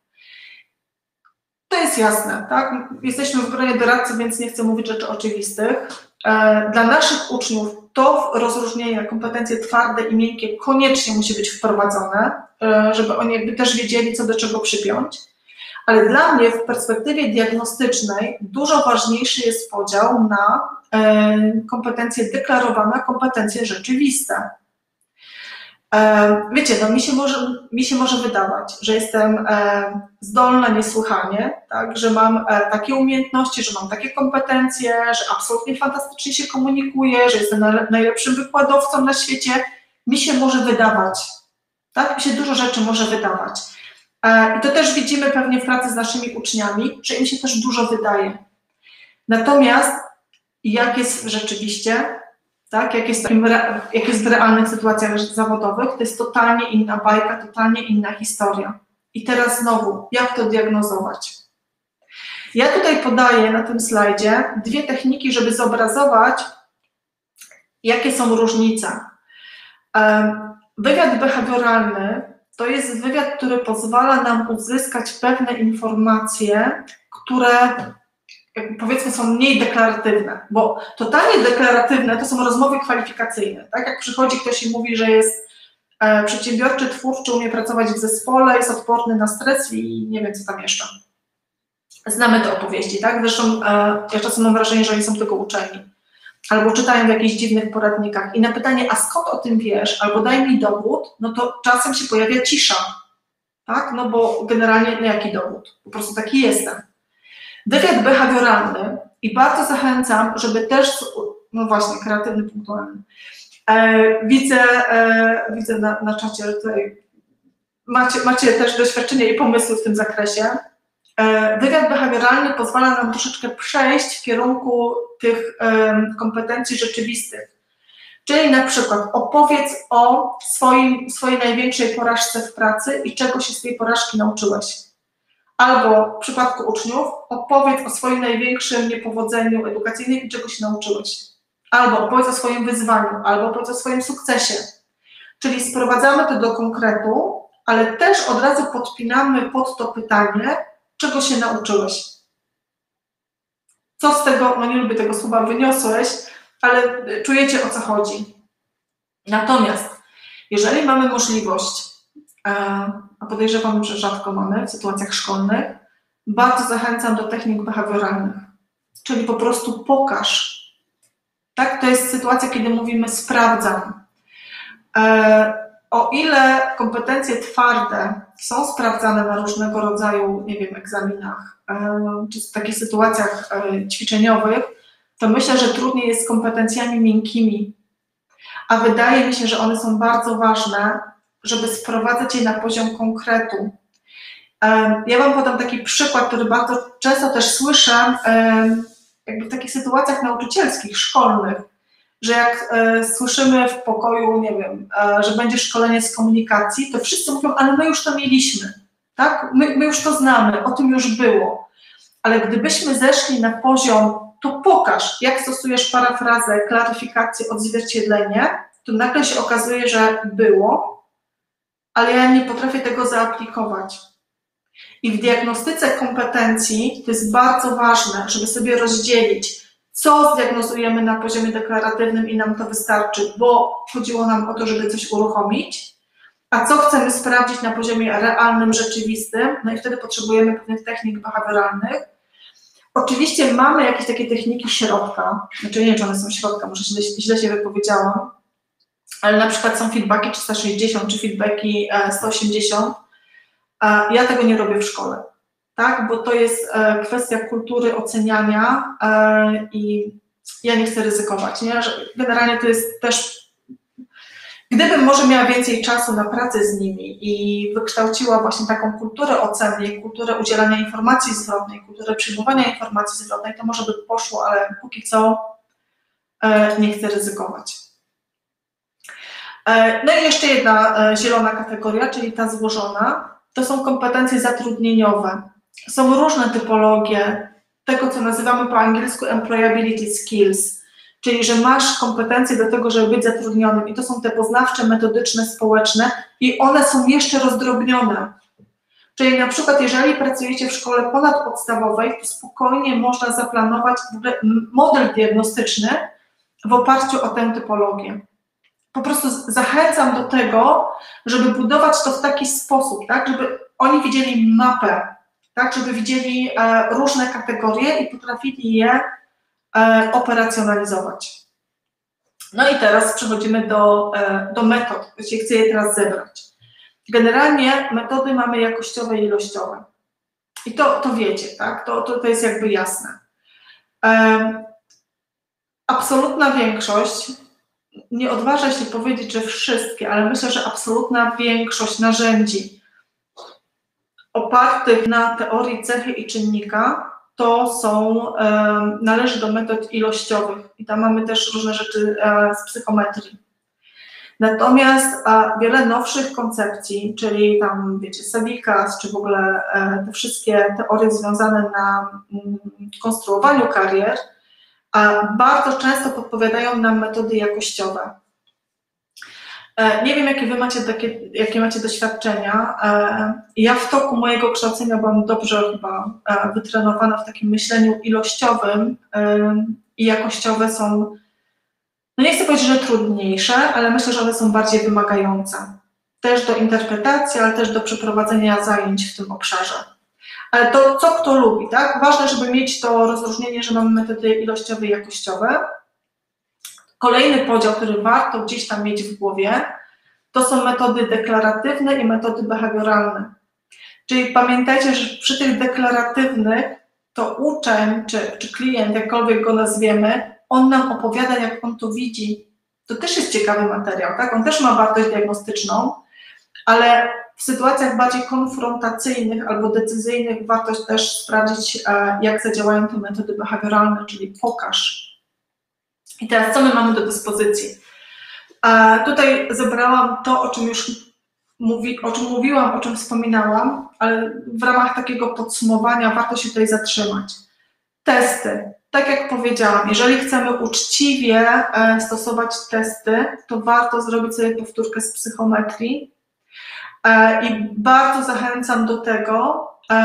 To jest jasne, tak? Jesteśmy w gronie doradców, więc nie chcę mówić rzeczy oczywistych. Dla naszych uczniów to rozróżnienie na kompetencje twarde i miękkie koniecznie musi być wprowadzone, żeby oni jakby też wiedzieli, co do czego przypiąć. Ale dla mnie w perspektywie diagnostycznej dużo ważniejszy jest podział na kompetencje deklarowane, a kompetencje rzeczywiste. Wiecie, no mi się może wydawać, że jestem zdolna niesłychanie, tak, że mam takie umiejętności, że mam takie kompetencje, że absolutnie fantastycznie się komunikuję, że jestem najlepszym wykładowcą na świecie. Mi się może wydawać, tak, mi się dużo rzeczy może wydawać. I to też widzimy pewnie w pracy z naszymi uczniami, że im się też dużo wydaje. Natomiast jak jest rzeczywiście, tak, jak jest w realnych sytuacjach zawodowych, to jest totalnie inna bajka, totalnie inna historia. I teraz znowu, jak to diagnozować? Ja tutaj podaję na tym slajdzie 2 techniki, żeby zobrazować, jakie są różnice. Wywiad behawioralny to jest wywiad, który pozwala nam uzyskać pewne informacje, które powiedzmy są mniej deklaratywne, bo totalnie deklaratywne to są rozmowy kwalifikacyjne. Tak jak przychodzi ktoś i mówi, że jest przedsiębiorczy, twórczy, umie pracować w zespole, jest odporny na stres i nie wiem co tam jeszcze. Znamy te opowieści, tak? Zresztą ja czasem mam wrażenie, że oni są tego uczeni. Albo czytają w jakichś dziwnych poradnikach i na pytanie, a skąd o tym wiesz, albo daj mi dowód, no to czasem się pojawia cisza, tak? No bo generalnie, no jaki dowód? Po prostu taki jestem. Wywiad behawioralny i bardzo zachęcam, żeby też, no właśnie, kreatywny, punktualny. Widzę na czacie, że tutaj macie też doświadczenie i pomysły w tym zakresie. Wywiad behawioralny pozwala nam troszeczkę przejść w kierunku tych kompetencji rzeczywistych. Czyli na przykład opowiedz o swojej największej porażce w pracy i czego się z tej porażki nauczyłeś. Albo w przypadku uczniów opowiedz o swoim największym niepowodzeniu edukacyjnym i czego się nauczyłeś. Albo opowiedz o swoim wyzwaniu, albo opowiedz o swoim sukcesie. Czyli sprowadzamy to do konkretu, ale też od razu podpinamy pod to pytanie, czego się nauczyłeś. Co z tego, no nie lubię tego słowa, wyniosłeś, ale czujecie, o co chodzi. Natomiast jeżeli mamy możliwość, a podejrzewam, że rzadko mamy w sytuacjach szkolnych, bardzo zachęcam do technik behawioralnych. Czyli po prostu pokaż. Tak? To jest sytuacja, kiedy mówimy sprawdzam. O ile kompetencje twarde są sprawdzane na różnego rodzaju, nie wiem, egzaminach, czy w takich sytuacjach ćwiczeniowych, to myślę, że trudniej jest z kompetencjami miękkimi. A wydaje mi się, że one są bardzo ważne, żeby sprowadzać je na poziom konkretu. Ja Wam podam taki przykład, który bardzo często też słyszę jakby w takich sytuacjach nauczycielskich, szkolnych, że jak słyszymy w pokoju, nie wiem, że będzie szkolenie z komunikacji, to wszyscy mówią, ale my już to mieliśmy, tak? My już to znamy, o tym już było. Ale gdybyśmy zeszli na poziom, to pokaż, jak stosujesz parafrazę, klaryfikację, odzwierciedlenie, to nagle się okazuje, że było, ale ja nie potrafię tego zaaplikować. I w diagnostyce kompetencji to jest bardzo ważne, żeby sobie rozdzielić, co zdiagnozujemy na poziomie deklaratywnym i nam to wystarczy, bo chodziło nam o to, żeby coś uruchomić, a co chcemy sprawdzić na poziomie realnym, rzeczywistym, no i wtedy potrzebujemy pewnych technik behawioralnych. Oczywiście mamy jakieś takie techniki środka, znaczy nie wiem, czy one są środka, może źle się wypowiedziałam, ale na przykład są feedbacki 360 czy feedbacki 180. Ja tego nie robię w szkole, tak? Bo to jest kwestia kultury oceniania i ja nie chcę ryzykować, nie? Że generalnie to jest też, gdybym może miała więcej czasu na pracę z nimi i wykształciła właśnie taką kulturę oceny, kulturę udzielania informacji zwrotnej, kulturę przyjmowania informacji zwrotnej, to może by poszło, ale póki co nie chcę ryzykować. No i jeszcze jedna zielona kategoria, czyli ta złożona, to są kompetencje zatrudnieniowe. Są różne typologie tego, co nazywamy po angielsku employability skills, czyli że masz kompetencje do tego, żeby być zatrudnionym i to są te poznawcze, metodyczne, społeczne i one są jeszcze rozdrobnione. Czyli na przykład jeżeli pracujecie w szkole ponadpodstawowej, to spokojnie można zaplanować w ogóle model diagnostyczny w oparciu o tę typologię. Po prostu zachęcam do tego, żeby budować to w taki sposób, tak, żeby oni widzieli mapę, tak, żeby widzieli różne kategorie i potrafili je operacjonalizować. No i teraz przechodzimy do metod, chcę je teraz zebrać. Generalnie metody mamy jakościowe i ilościowe. I to wiecie, tak, to jest jakby jasne. Absolutna większość, nie odważę się powiedzieć, że wszystkie, ale myślę, że absolutna większość narzędzi opartych na teorii cechy i czynnika należy do metod ilościowych i tam mamy też różne rzeczy z psychometrii. Natomiast wiele nowszych koncepcji, czyli tam, wiecie, Sabikas, czy w ogóle te wszystkie teorie związane na konstruowaniu karier, bardzo często podpowiadają nam metody jakościowe. Nie wiem, jakie macie doświadczenia. Ja w toku mojego kształcenia byłam dobrze chyba wytrenowana w takim myśleniu ilościowym i jakościowe są, no nie chcę powiedzieć, że trudniejsze, ale myślę, że one są bardziej wymagające. Też do interpretacji, ale też do przeprowadzenia zajęć w tym obszarze. Ale to co kto lubi, tak? Ważne, żeby mieć to rozróżnienie, że mamy metody ilościowe i jakościowe. Kolejny podział, który warto gdzieś tam mieć w głowie, to są metody deklaratywne i metody behawioralne. Czyli pamiętajcie, że przy tych deklaratywnych to uczeń czy klient, jakkolwiek go nazwiemy, on nam opowiada, jak on to widzi. To też jest ciekawy materiał, tak? On też ma wartość diagnostyczną, ale w sytuacjach bardziej konfrontacyjnych albo decyzyjnych warto też sprawdzić, jak zadziałają te metody behawioralne, czyli pokaż. I teraz co my mamy do dyspozycji? Tutaj zebrałam to, o czym już mówiłam, o czym wspominałam, ale w ramach takiego podsumowania warto się tutaj zatrzymać. Testy. Tak jak powiedziałam, jeżeli chcemy uczciwie stosować testy, to warto zrobić sobie powtórkę z psychometrii i bardzo zachęcam do tego,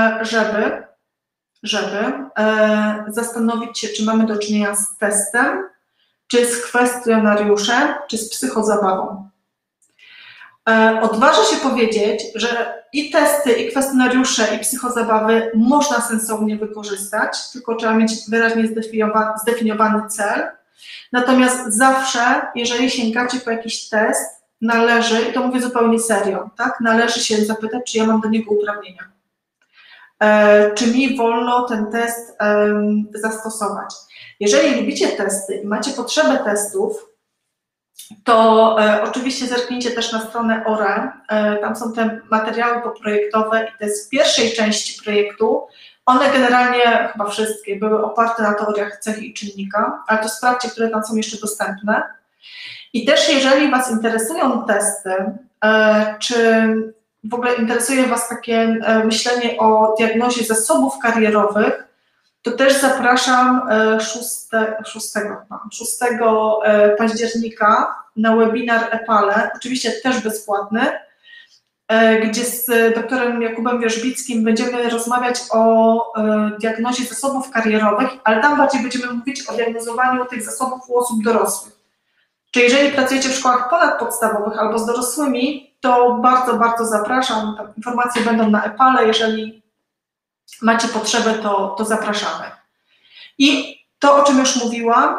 żeby zastanowić się, czy mamy do czynienia z testem, czy z kwestionariuszem, czy z psychozabawą. Odważę się powiedzieć, że i testy, i kwestionariusze, i psychozabawy można sensownie wykorzystać, tylko trzeba mieć wyraźnie zdefiniowany cel. Natomiast zawsze, jeżeli sięgacie po jakiś test, należy, i to mówię zupełnie serio, tak, należy się zapytać, czy ja mam do niego uprawnienia. Czy mi wolno ten test zastosować. Jeżeli lubicie testy i macie potrzebę testów, to oczywiście zerknijcie też na stronę ORE, tam są te materiały poprojektowe i te z pierwszej części projektu, one generalnie, chyba wszystkie, były oparte na teoriach cech i czynnika, ale to sprawdźcie, które tam są jeszcze dostępne. I też jeżeli Was interesują testy, czy w ogóle interesuje Was takie myślenie o diagnozie zasobów karierowych, to też zapraszam 6 października na webinar EPALE, oczywiście też bezpłatny, gdzie z doktorem Jakubem Wierzbickim będziemy rozmawiać o diagnozie zasobów karierowych, ale tam bardziej będziemy mówić o diagnozowaniu tych zasobów u osób dorosłych. Czyli jeżeli pracujecie w szkołach ponadpodstawowych albo z dorosłymi, to bardzo, bardzo zapraszam. Te informacje będą na EPALE, jeżeli macie potrzebę, to zapraszamy. I to, o czym już mówiłam,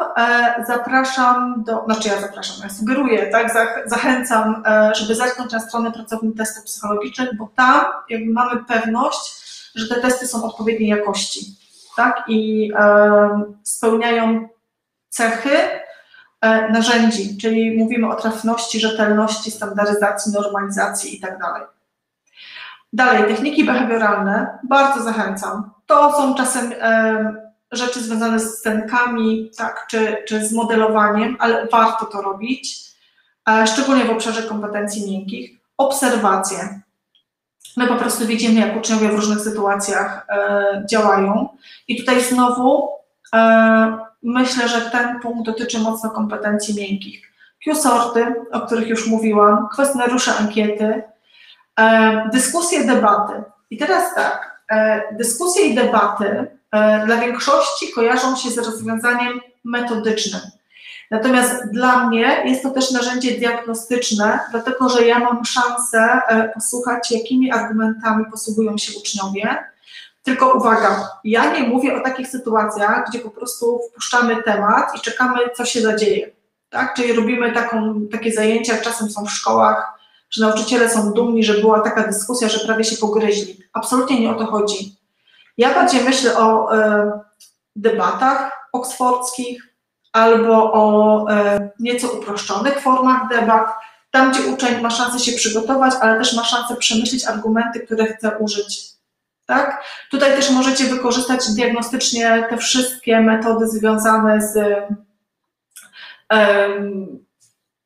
ja sugeruję, tak, zachęcam, żeby zerknąć na stronę pracowni testów psychologicznych, bo tam jakby mamy pewność, że te testy są odpowiedniej jakości, tak, i spełniają cechy narzędzi, czyli mówimy o trafności, rzetelności, standaryzacji, normalizacji i tak dalej. Dalej, techniki behawioralne, bardzo zachęcam. To są czasem rzeczy związane z scenkami, tak, czy z modelowaniem, ale warto to robić, szczególnie w obszarze kompetencji miękkich. Obserwacje. My po prostu widzimy, jak uczniowie w różnych sytuacjach działają. I tutaj znowu myślę, że ten punkt dotyczy mocno kompetencji miękkich. Q-sorty, o których już mówiłam, kwestionariusze, ankiety, dyskusje, debaty. I teraz tak, dyskusje i debaty dla większości kojarzą się z rozwiązaniem metodycznym. Natomiast dla mnie jest to też narzędzie diagnostyczne, dlatego że ja mam szansę posłuchać, jakimi argumentami posługują się uczniowie. Tylko uwaga, ja nie mówię o takich sytuacjach, gdzie po prostu wpuszczamy temat i czekamy, co się zadzieje. Tak? Czyli robimy takie zajęcia, jak czasem są w szkołach, że nauczyciele są dumni, że była taka dyskusja, że prawie się pogryźli. Absolutnie nie o to chodzi. Ja bardziej myślę o debatach oksfordzkich albo o nieco uproszczonych formach debat, tam gdzie uczeń ma szansę się przygotować, ale też ma szansę przemyśleć argumenty, które chce użyć. Tak? Tutaj też możecie wykorzystać diagnostycznie te wszystkie metody związane z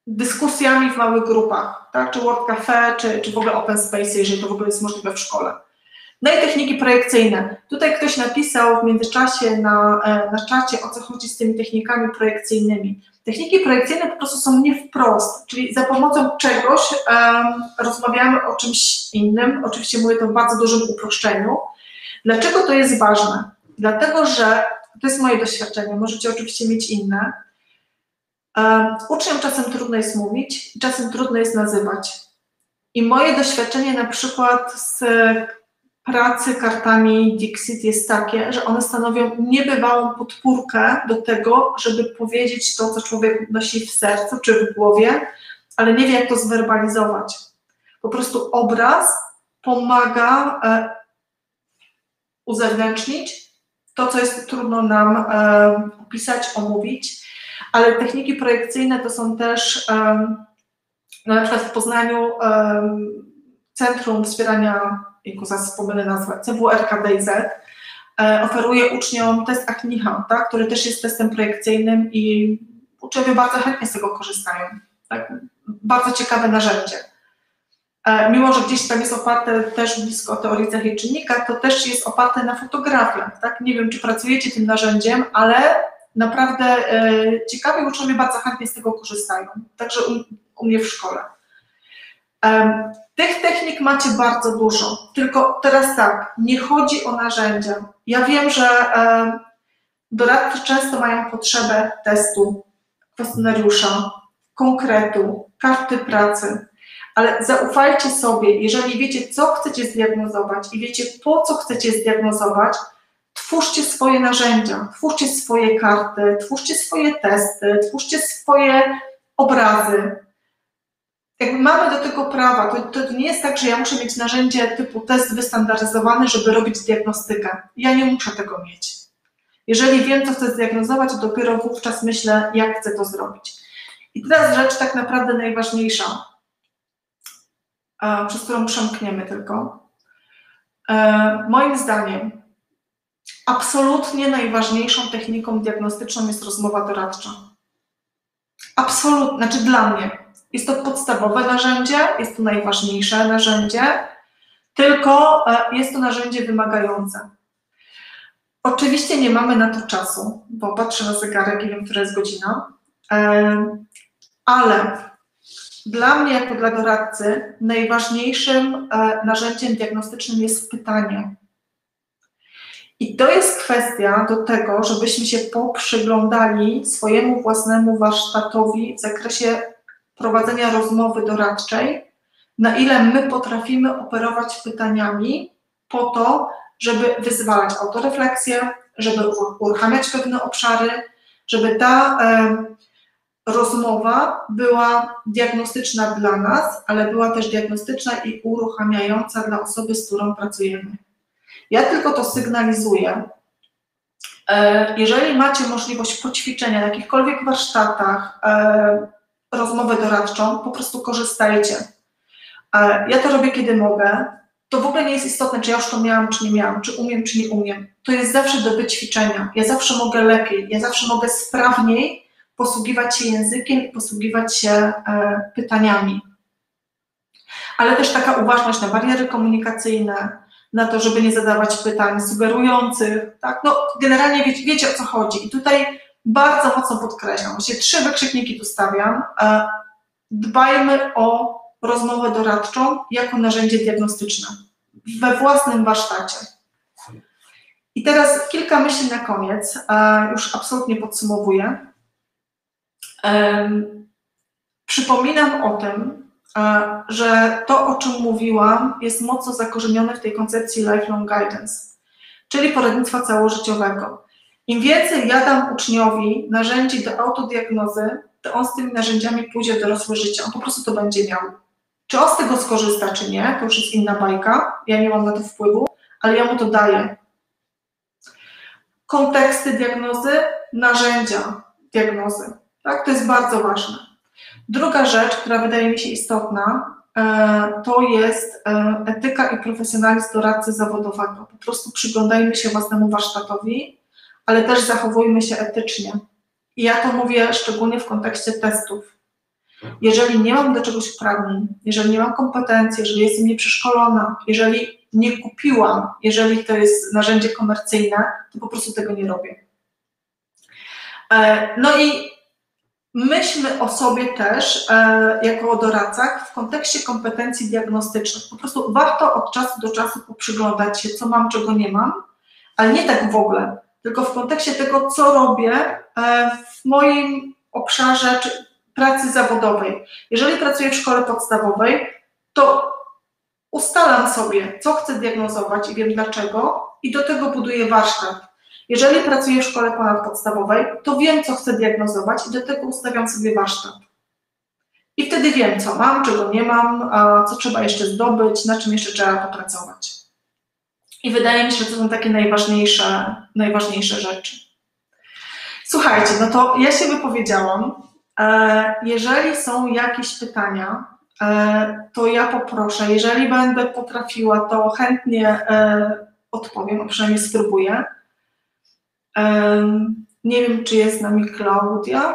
dyskusjami w małych grupach, tak? Czy Word Cafe, czy w ogóle Open Space, jeżeli to w ogóle jest możliwe w szkole. No i techniki projekcyjne. Tutaj ktoś napisał w międzyczasie na czacie, o co chodzi z tymi technikami projekcyjnymi. Techniki projekcyjne po prostu są nie wprost, czyli za pomocą czegoś rozmawiamy o czymś innym. Oczywiście mówię to w bardzo dużym uproszczeniu. Dlaczego to jest ważne? Dlatego, że to jest moje doświadczenie, możecie oczywiście mieć inne. Uczniom czasem trudno jest mówić, czasem trudno jest nazywać. I moje doświadczenie na przykład z pracy kartami Dixit jest takie, że one stanowią niebywałą podpórkę do tego, żeby powiedzieć to, co człowiek nosi w sercu czy w głowie, ale nie wie, jak to zwerbalizować. Po prostu obraz pomaga uzewnętrznić to, co jest trudno nam opisać, omówić, ale techniki projekcyjne to są też na przykład w Poznaniu Centrum Wspierania, jako zaraz wspomnę nazwę, CWRK-DZ, oferuje uczniom test Achnicha, tak, który też jest testem projekcyjnym i uczniowie bardzo chętnie z tego korzystają. Tak? Bardzo ciekawe narzędzie. Mimo że gdzieś tam jest oparte też blisko teorii cech i czynnika, to też jest oparte na fotografiach. Tak? Nie wiem, czy pracujecie tym narzędziem, ale naprawdę ciekawi uczniowie bardzo chętnie z tego korzystają. Także u mnie w szkole. Tych technik macie bardzo dużo, tylko teraz tak, nie chodzi o narzędzia. Ja wiem, że doradcy często mają potrzebę testu, kwestionariusza, konkretu, karty pracy, ale zaufajcie sobie, jeżeli wiecie, co chcecie zdiagnozować i wiecie, po co chcecie zdiagnozować, twórzcie swoje narzędzia, twórzcie swoje karty, twórzcie swoje testy, twórzcie swoje obrazy. Jakby mamy do tego prawa, to nie jest tak, że ja muszę mieć narzędzie typu test wystandaryzowany, żeby robić diagnostykę. Ja nie muszę tego mieć. Jeżeli wiem, co chcę zdiagnozować, to dopiero wówczas myślę, jak chcę to zrobić. I teraz rzecz tak naprawdę najważniejsza, przez którą przemkniemy tylko. Moim zdaniem absolutnie najważniejszą techniką diagnostyczną jest rozmowa doradcza. Absolutnie, znaczy dla mnie. Jest to podstawowe narzędzie, jest to najważniejsze narzędzie, tylko jest to narzędzie wymagające. Oczywiście nie mamy na to czasu, bo patrzę na zegarek i wiem, która jest godzina, ale dla mnie, jako dla doradcy, najważniejszym narzędziem diagnostycznym jest pytanie. I to jest kwestia do tego, żebyśmy się poprzyglądali swojemu własnemu warsztatowi w zakresie prowadzenia rozmowy doradczej, na ile my potrafimy operować pytaniami po to, żeby wyzwalać autorefleksję, żeby uruchamiać pewne obszary, żeby ta rozmowa była diagnostyczna dla nas, ale była też diagnostyczna i uruchamiająca dla osoby, z którą pracujemy. Ja tylko to sygnalizuję. Jeżeli macie możliwość poćwiczenia na jakichkolwiek warsztatach, rozmowę doradczą, po prostu korzystajcie. Ja to robię, kiedy mogę. To w ogóle nie jest istotne, czy ja już to miałam, czy nie miałam, czy umiem, czy nie umiem. To jest zawsze do wyćwiczenia. Ja zawsze mogę lepiej, ja zawsze mogę sprawniej posługiwać się językiem i posługiwać się pytaniami. Ale też taka uważność na bariery komunikacyjne, na to, żeby nie zadawać pytań sugerujących. Tak? No, generalnie wiecie, o co chodzi. I tutaj bardzo mocno podkreślam, właśnie 3 wykrzykniki tu stawiam. Dbajmy o rozmowę doradczą jako narzędzie diagnostyczne we własnym warsztacie. I teraz kilka myśli na koniec, już absolutnie podsumowuję. Przypominam o tym, że to, o czym mówiłam, jest mocno zakorzenione w tej koncepcji lifelong guidance, czyli poradnictwa całożyciowego. Im więcej ja dam uczniowi narzędzi do autodiagnozy, to on z tymi narzędziami pójdzie w dorosłe życie. On po prostu to będzie miał. Czy on z tego skorzysta, czy nie, to już jest inna bajka. Ja nie mam na to wpływu, ale ja mu to daję. Konteksty diagnozy, narzędzia diagnozy. Tak? To jest bardzo ważne. Druga rzecz, która wydaje mi się istotna, to jest etyka i profesjonalizm doradcy zawodowego. Po prostu przyglądajmy się własnemu warsztatowi, ale też zachowujmy się etycznie. I ja to mówię szczególnie w kontekście testów. Jeżeli nie mam do czegoś uprawnień, jeżeli nie mam kompetencji, jeżeli jestem nieprzeszkolona, jeżeli nie kupiłam, jeżeli to jest narzędzie komercyjne, to po prostu tego nie robię. No i myślmy o sobie też jako o doradcach w kontekście kompetencji diagnostycznych. Po prostu warto od czasu do czasu poprzyglądać się, co mam, czego nie mam, ale nie tak w ogóle, tylko w kontekście tego, co robię w moim obszarze pracy zawodowej. Jeżeli pracuję w szkole podstawowej, to ustalam sobie, co chcę diagnozować i wiem dlaczego, i do tego buduję warsztat. Jeżeli pracuję w szkole ponadpodstawowej, to wiem, co chcę diagnozować i do tego ustawiam sobie warsztat. I wtedy wiem, co mam, czego nie mam, co trzeba jeszcze zdobyć, na czym jeszcze trzeba popracować. I wydaje mi się, że to są takie najważniejsze rzeczy. Słuchajcie, no to ja się wypowiedziałam. Jeżeli są jakieś pytania, to ja poproszę. Jeżeli będę potrafiła, to chętnie odpowiem, a przynajmniej spróbuję. Nie wiem, czy jest z nami Klaudia.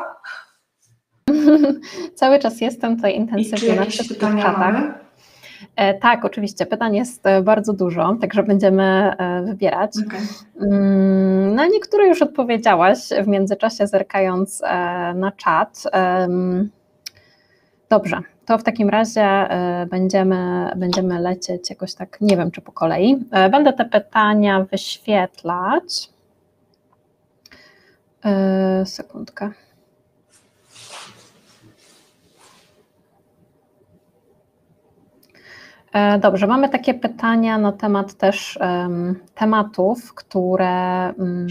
Cały czas jestem tutaj intensywnie na wszystkich czatach. Tak, oczywiście. Pytań jest bardzo dużo, także będziemy wybierać. Okay. Na niektóre już odpowiedziałaś w międzyczasie, zerkając na czat. Dobrze, to w takim razie będziemy lecieć jakoś tak, nie wiem, czy po kolei. Będę te pytania wyświetlać. Sekundkę. Dobrze, mamy takie pytania na temat też tematów, które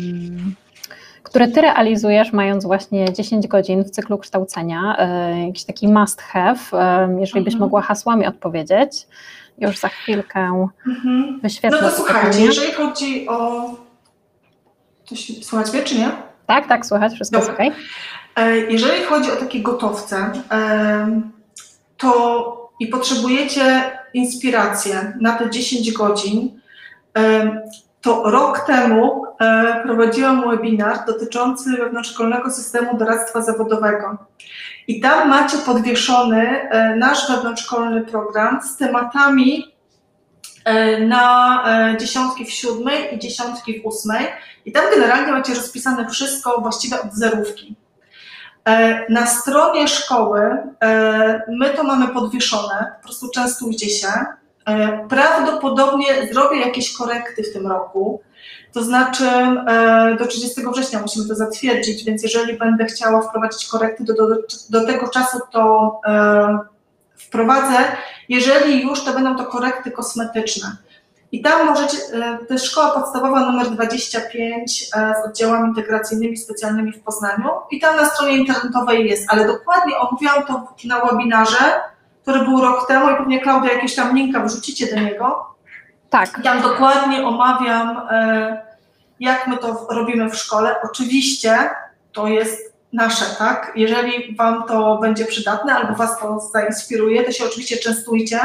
Ty realizujesz, mając właśnie 10 godzin w cyklu kształcenia, jakiś taki must have, jeżeli byś mogła hasłami odpowiedzieć. Już za chwilkę wyświetlę. No to słuchajcie, pytania. Jeżeli chodzi o... To słychać mnie, czy nie? Tak, słychać, wszystko jest okej. Jeżeli chodzi o takie gotowce, to i potrzebujecie inspirację na te 10 godzin, to rok temu prowadziłam webinar dotyczący wewnątrzszkolnego systemu doradztwa zawodowego. I tam macie podwieszony nasz wewnątrzszkolny program z tematami na dziesiątki w 7 i dziesiątki w 8. I tam generalnie macie rozpisane wszystko właściwie od zerówki. Na stronie szkoły my to mamy podwieszone, po prostu częstujcie się. Prawdopodobnie zrobię jakieś korekty w tym roku, to znaczy do 30 września musimy to zatwierdzić, więc jeżeli będę chciała wprowadzić korekty do tego czasu, to wprowadzę. Jeżeli już, to będą to korekty kosmetyczne. I tam możecie, to jest szkoła podstawowa numer 25 z oddziałami integracyjnymi specjalnymi w Poznaniu i tam na stronie internetowej jest, ale dokładnie omówiłam to na webinarze, który był rok temu i pewnie Klaudia jakieś tam linka wrzucicie do niego. Tak. I tam dokładnie omawiam, jak my to robimy w szkole. Oczywiście to jest nasze, tak? Jeżeli Wam to będzie przydatne albo Was to zainspiruje, to się oczywiście częstujcie.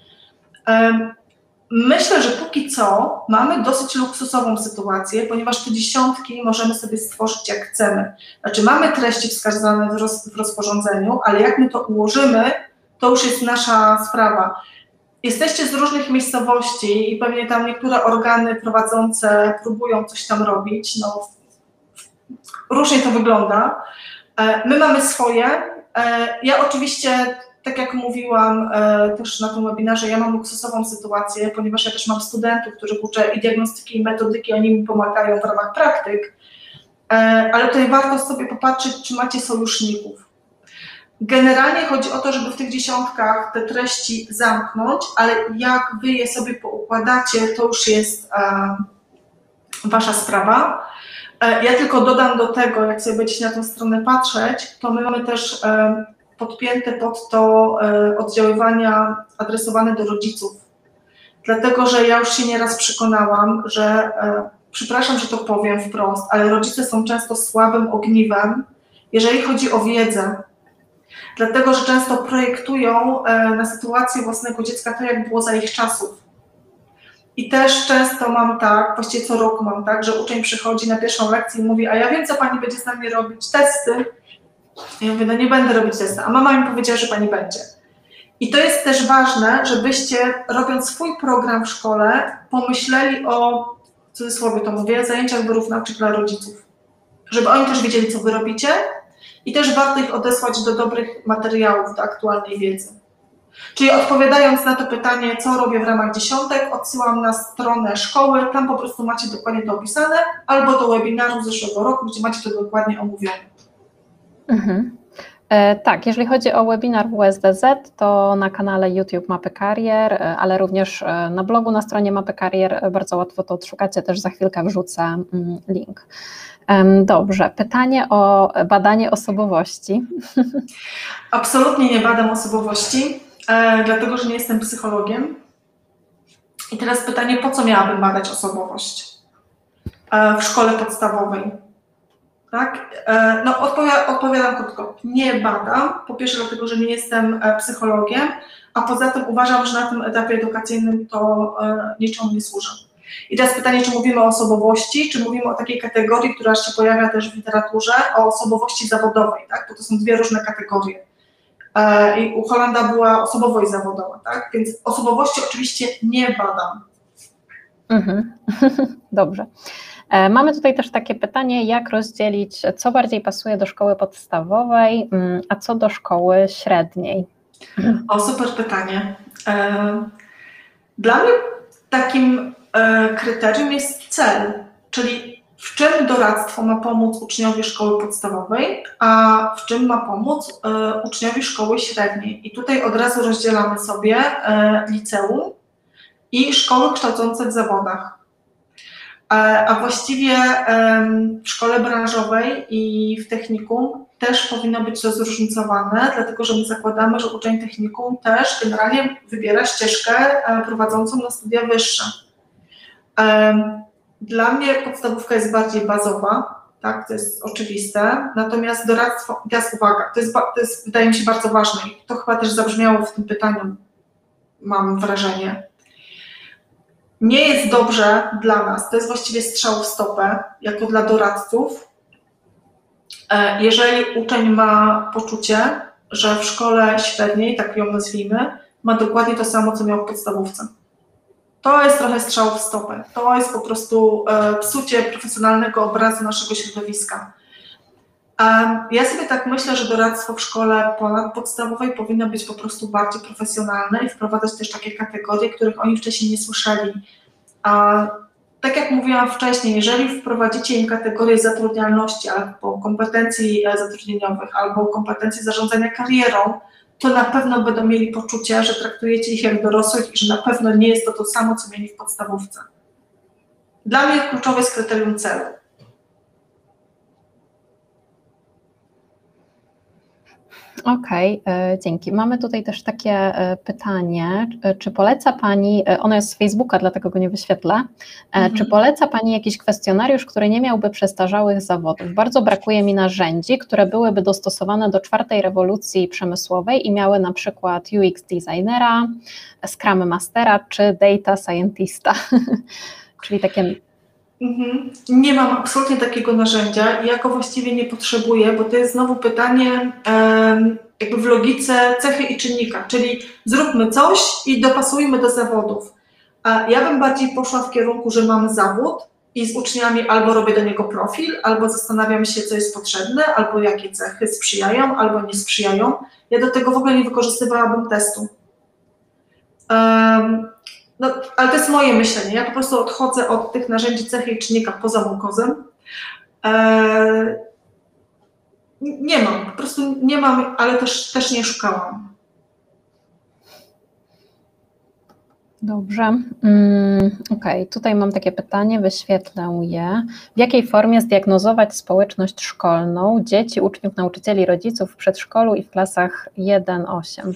Myślę, że póki co mamy dosyć luksusową sytuację, ponieważ te dziesiątki możemy sobie stworzyć jak chcemy. Znaczy mamy treści wskazane w rozporządzeniu, ale jak my to ułożymy, to już jest nasza sprawa. Jesteście z różnych miejscowości i pewnie tam niektóre organy prowadzące próbują coś tam robić, no różnie to wygląda. My mamy swoje. Ja oczywiście, tak jak mówiłam też na tym webinarze, ja mam luksusową sytuację, ponieważ ja też mam studentów, których uczę i diagnostyki, i metodyki, oni mi pomagają w ramach praktyk, ale tutaj warto sobie popatrzeć, czy macie sojuszników. Generalnie chodzi o to, żeby w tych dziesiątkach te treści zamknąć, ale jak Wy je sobie poukładacie, to już jest Wasza sprawa. Ja tylko dodam do tego, jak sobie będziecie na tę stronę patrzeć, to my mamy też podpięte pod to oddziaływania adresowane do rodziców. Dlatego, że ja już się nieraz przekonałam, że, przepraszam, że to powiem wprost, ale rodzice są często słabym ogniwem, jeżeli chodzi o wiedzę. Dlatego, że często projektują na sytuację własnego dziecka tak, jak było za ich czasów. I też często mam tak, właściwie co roku mam tak, że uczeń przychodzi na pierwszą lekcję i mówi, a ja wiem, co pani będzie z nami robić, testy. Ja mówię, no nie będę robić testu, a mama mi powiedziała, że pani będzie. I to jest też ważne, żebyście, robiąc swój program w szkole, pomyśleli o, w cudzysłowie to mówię, zajęciach wyrównawczych dla rodziców. Żeby oni też wiedzieli, co wy robicie i też warto ich odesłać do dobrych materiałów, do aktualnej wiedzy. Czyli odpowiadając na to pytanie, co robię w ramach dziesiątek, odsyłam na stronę szkoły, tam po prostu macie dokładnie to opisane, albo do webinaru z zeszłego roku, gdzie macie to dokładnie omówione. Tak, jeżeli chodzi o webinar WSDZ, to na kanale YouTube Mapy Karier, ale również na blogu na stronie Mapy Karier bardzo łatwo to odszukacie, też za chwilkę wrzucę link. Dobrze, pytanie o badanie osobowości. Absolutnie nie badam osobowości, dlatego że nie jestem psychologiem. I teraz pytanie, po co miałabym badać osobowość w szkole podstawowej? Tak? No, odpowiadam krótko. Nie badam, po pierwsze dlatego, że nie jestem psychologiem, a poza tym uważam, że na tym etapie edukacyjnym to niczemu nie służy. I teraz pytanie, czy mówimy o osobowości, czy mówimy o takiej kategorii, która się pojawia też w literaturze, o osobowości zawodowej, tak? Bo to są dwie różne kategorie. I u Hollanda była osobowość zawodowa, tak? Więc osobowości oczywiście nie badam. Dobrze. Mamy tutaj też takie pytanie, jak rozdzielić, co bardziej pasuje do szkoły podstawowej, a co do szkoły średniej? O, super pytanie. Dla mnie takim kryterium jest cel, czyli w czym doradztwo ma pomóc uczniowi szkoły podstawowej, a w czym ma pomóc uczniowi szkoły średniej. I tutaj od razu rozdzielamy sobie liceum i szkoły kształcące w zawodach. A właściwie w szkole branżowej i w technikum też powinno być to zróżnicowane, dlatego że my zakładamy, że uczeń technikum też generalnie wybiera ścieżkę prowadzącą na studia wyższe. Dla mnie podstawówka jest bardziej bazowa, tak, to jest oczywiste, natomiast doradztwo, teraz uwaga, to jest wydaje mi się bardzo ważne i to chyba też zabrzmiało w tym pytaniu, mam wrażenie. Nie jest dobrze dla nas, to jest właściwie strzał w stopę, jako dla doradców, jeżeli uczeń ma poczucie, że w szkole średniej, tak ją nazwijmy, ma dokładnie to samo, co miał w podstawówce. To jest trochę strzał w stopę, to jest po prostu psucie profesjonalnego obrazu naszego środowiska. Ja sobie tak myślę, że doradztwo w szkole ponadpodstawowej powinno być po prostu bardziej profesjonalne i wprowadzać też takie kategorie, których oni wcześniej nie słyszeli. A tak jak mówiłam wcześniej, jeżeli wprowadzicie im kategorię zatrudnialności albo kompetencji zatrudnieniowych, albo kompetencji zarządzania karierą, to na pewno będą mieli poczucie, że traktujecie ich jak dorosłych i że na pewno nie jest to samo, co mieli w podstawówce. Dla mnie kluczowe jest kryterium celu. Okej, dzięki. Mamy tutaj też takie pytanie, czy poleca Pani, ono jest z Facebooka, dlatego go nie wyświetlę, czy poleca Pani jakiś kwestionariusz, który nie miałby przestarzałych zawodów? Bardzo brakuje mi narzędzi, które byłyby dostosowane do czwartej rewolucji przemysłowej i miały na przykład UX designera, Scrum Mastera czy Data Scientista, czyli takie... Nie mam absolutnie takiego narzędzia i ja go właściwie nie potrzebuję, bo to jest znowu pytanie jakby w logice cechy i czynnika, czyli zróbmy coś i dopasujmy do zawodów. A ja bym bardziej poszła w kierunku, że mam zawód i z uczniami albo robię do niego profil, albo zastanawiam się, co jest potrzebne, albo jakie cechy sprzyjają, albo nie sprzyjają. Ja do tego w ogóle nie wykorzystywałabym testu. No, ale to jest moje myślenie. Ja po prostu odchodzę od tych narzędzi cechy i czynnika poza mukozem. Nie mam, po prostu nie mam, ale też nie szukałam. Dobrze. Okej, tutaj mam takie pytanie, wyświetlę je. W jakiej formie zdiagnozować społeczność szkolną dzieci, uczniów, nauczycieli, rodziców w przedszkolu i w klasach 1-8?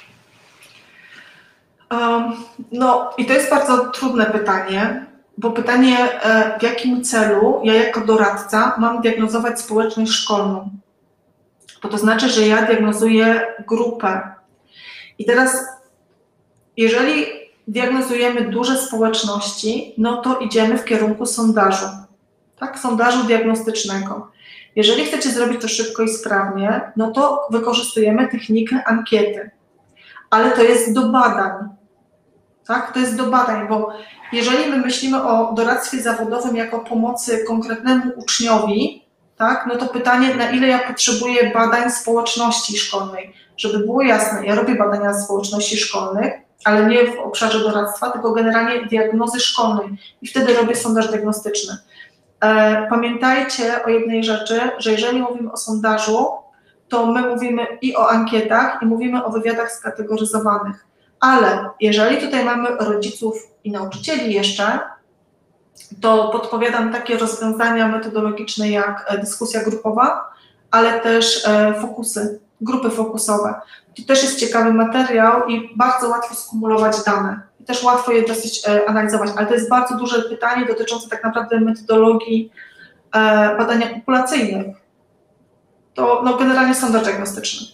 No i to jest bardzo trudne pytanie, bo pytanie, w jakim celu ja jako doradca mam diagnozować społeczność szkolną. Bo to znaczy, że ja diagnozuję grupę. I teraz, jeżeli diagnozujemy duże społeczności, no to idziemy w kierunku sondażu, tak, sondażu diagnostycznego. Jeżeli chcecie zrobić to szybko i sprawnie, no to wykorzystujemy technikę ankiety, ale to jest do badań, tak? To jest do badań, bo jeżeli my myślimy o doradztwie zawodowym jako pomocy konkretnemu uczniowi, tak, no to pytanie, na ile ja potrzebuję badań społeczności szkolnej. Żeby było jasne, ja robię badania społeczności szkolnych, ale nie w obszarze doradztwa, tylko generalnie diagnozy szkolnej i wtedy robię sondaż diagnostyczny. Pamiętajcie o jednej rzeczy, że jeżeli mówimy o sondażu, to my mówimy i o ankietach, i mówimy o wywiadach skategoryzowanych. Ale jeżeli tutaj mamy rodziców i nauczycieli jeszcze, to podpowiadam takie rozwiązania metodologiczne jak dyskusja grupowa, ale też fokusy, grupy fokusowe. To też jest ciekawy materiał i bardzo łatwo skumulować dane. I też łatwo je dosyć analizować, ale to jest bardzo duże pytanie dotyczące tak naprawdę metodologii badania populacyjnych. To no, generalnie sondaż diagnostyczny.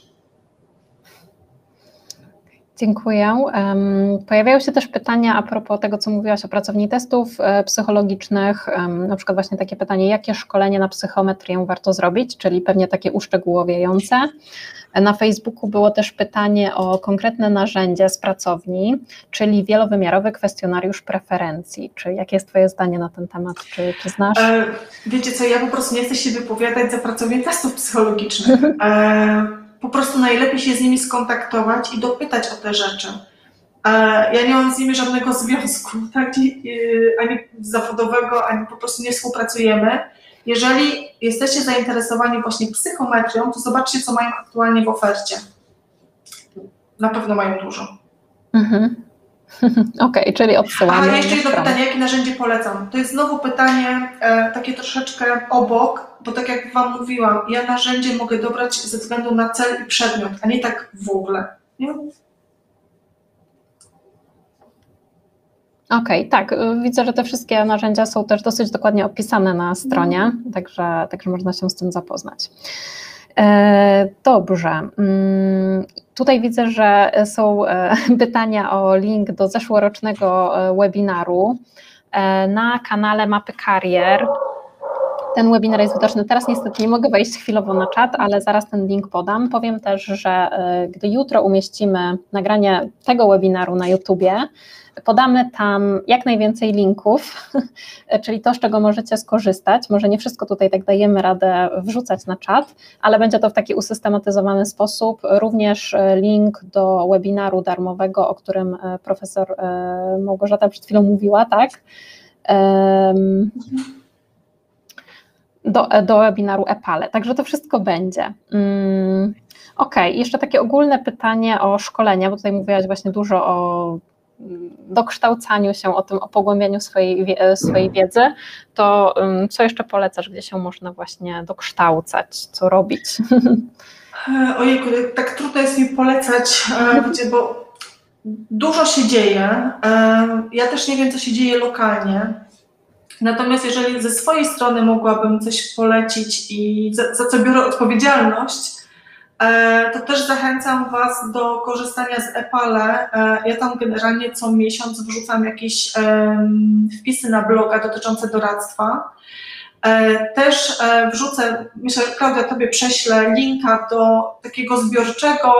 Dziękuję. Pojawiają się też pytania a propos tego, co mówiłaś o pracowni testów psychologicznych, na przykład właśnie takie pytanie, jakie szkolenie na psychometrię warto zrobić, czyli pewnie takie uszczegółowiające. Na Facebooku było też pytanie o konkretne narzędzie z pracowni, czyli wielowymiarowy kwestionariusz preferencji. Jakie jest Twoje zdanie na ten temat? Czy znasz? Wiecie co, ja po prostu nie chcę się wypowiadać za pracownię testów psychologicznych. Po prostu najlepiej się z nimi skontaktować i dopytać o te rzeczy. Ja nie mam z nimi żadnego związku, tak? Ani zawodowego, ani po prostu nie współpracujemy. Jeżeli jesteście zainteresowani właśnie psychometrią, to zobaczcie, co mają aktualnie w ofercie. Na pewno mają dużo. Okej, czyli odsyłamy. A jeszcze jedno pytanie, jakie narzędzie polecam? To jest znowu pytanie takie troszeczkę obok, bo tak jak Wam mówiłam, ja narzędzie mogę dobrać ze względu na cel i przedmiot, a nie tak w ogóle. Nie? Okej, tak. Widzę, że te wszystkie narzędzia są też dosyć dokładnie opisane na stronie, także można się z tym zapoznać. Dobrze. Tutaj widzę, że są pytania o link do zeszłorocznego webinaru na kanale Mapy Karier. Ten webinar jest widoczny. Teraz niestety nie mogę wejść chwilowo na czat, ale zaraz ten link podam. Powiem też, że gdy jutro umieścimy nagranie tego webinaru na YouTubie, podamy tam jak najwięcej linków, czyli to, z czego możecie skorzystać. Może nie wszystko tutaj tak dajemy radę wrzucać na czat, ale będzie to w taki usystematyzowany sposób. Również link do webinaru darmowego, o którym profesor Małgorzata przed chwilą mówiła, tak? Do webinaru EPALE, także to wszystko będzie. Okej, jeszcze takie ogólne pytanie o szkolenia, bo tutaj mówiłaś właśnie dużo o dokształcaniu się, o pogłębianiu swojej wiedzy, to co jeszcze polecasz, gdzie się można właśnie dokształcać, co robić? Ojejku, tak trudno jest mi polecać, bo dużo się dzieje. Ja też nie wiem, co się dzieje lokalnie. Natomiast jeżeli ze swojej strony mogłabym coś polecić i za co biorę odpowiedzialność, to też zachęcam Was do korzystania z EPALE. Ja tam generalnie co miesiąc wrzucam jakieś wpisy na bloga dotyczące doradztwa. Też wrzucę, myślę, Klaudia, Tobie prześlę linka do takiego zbiorczego,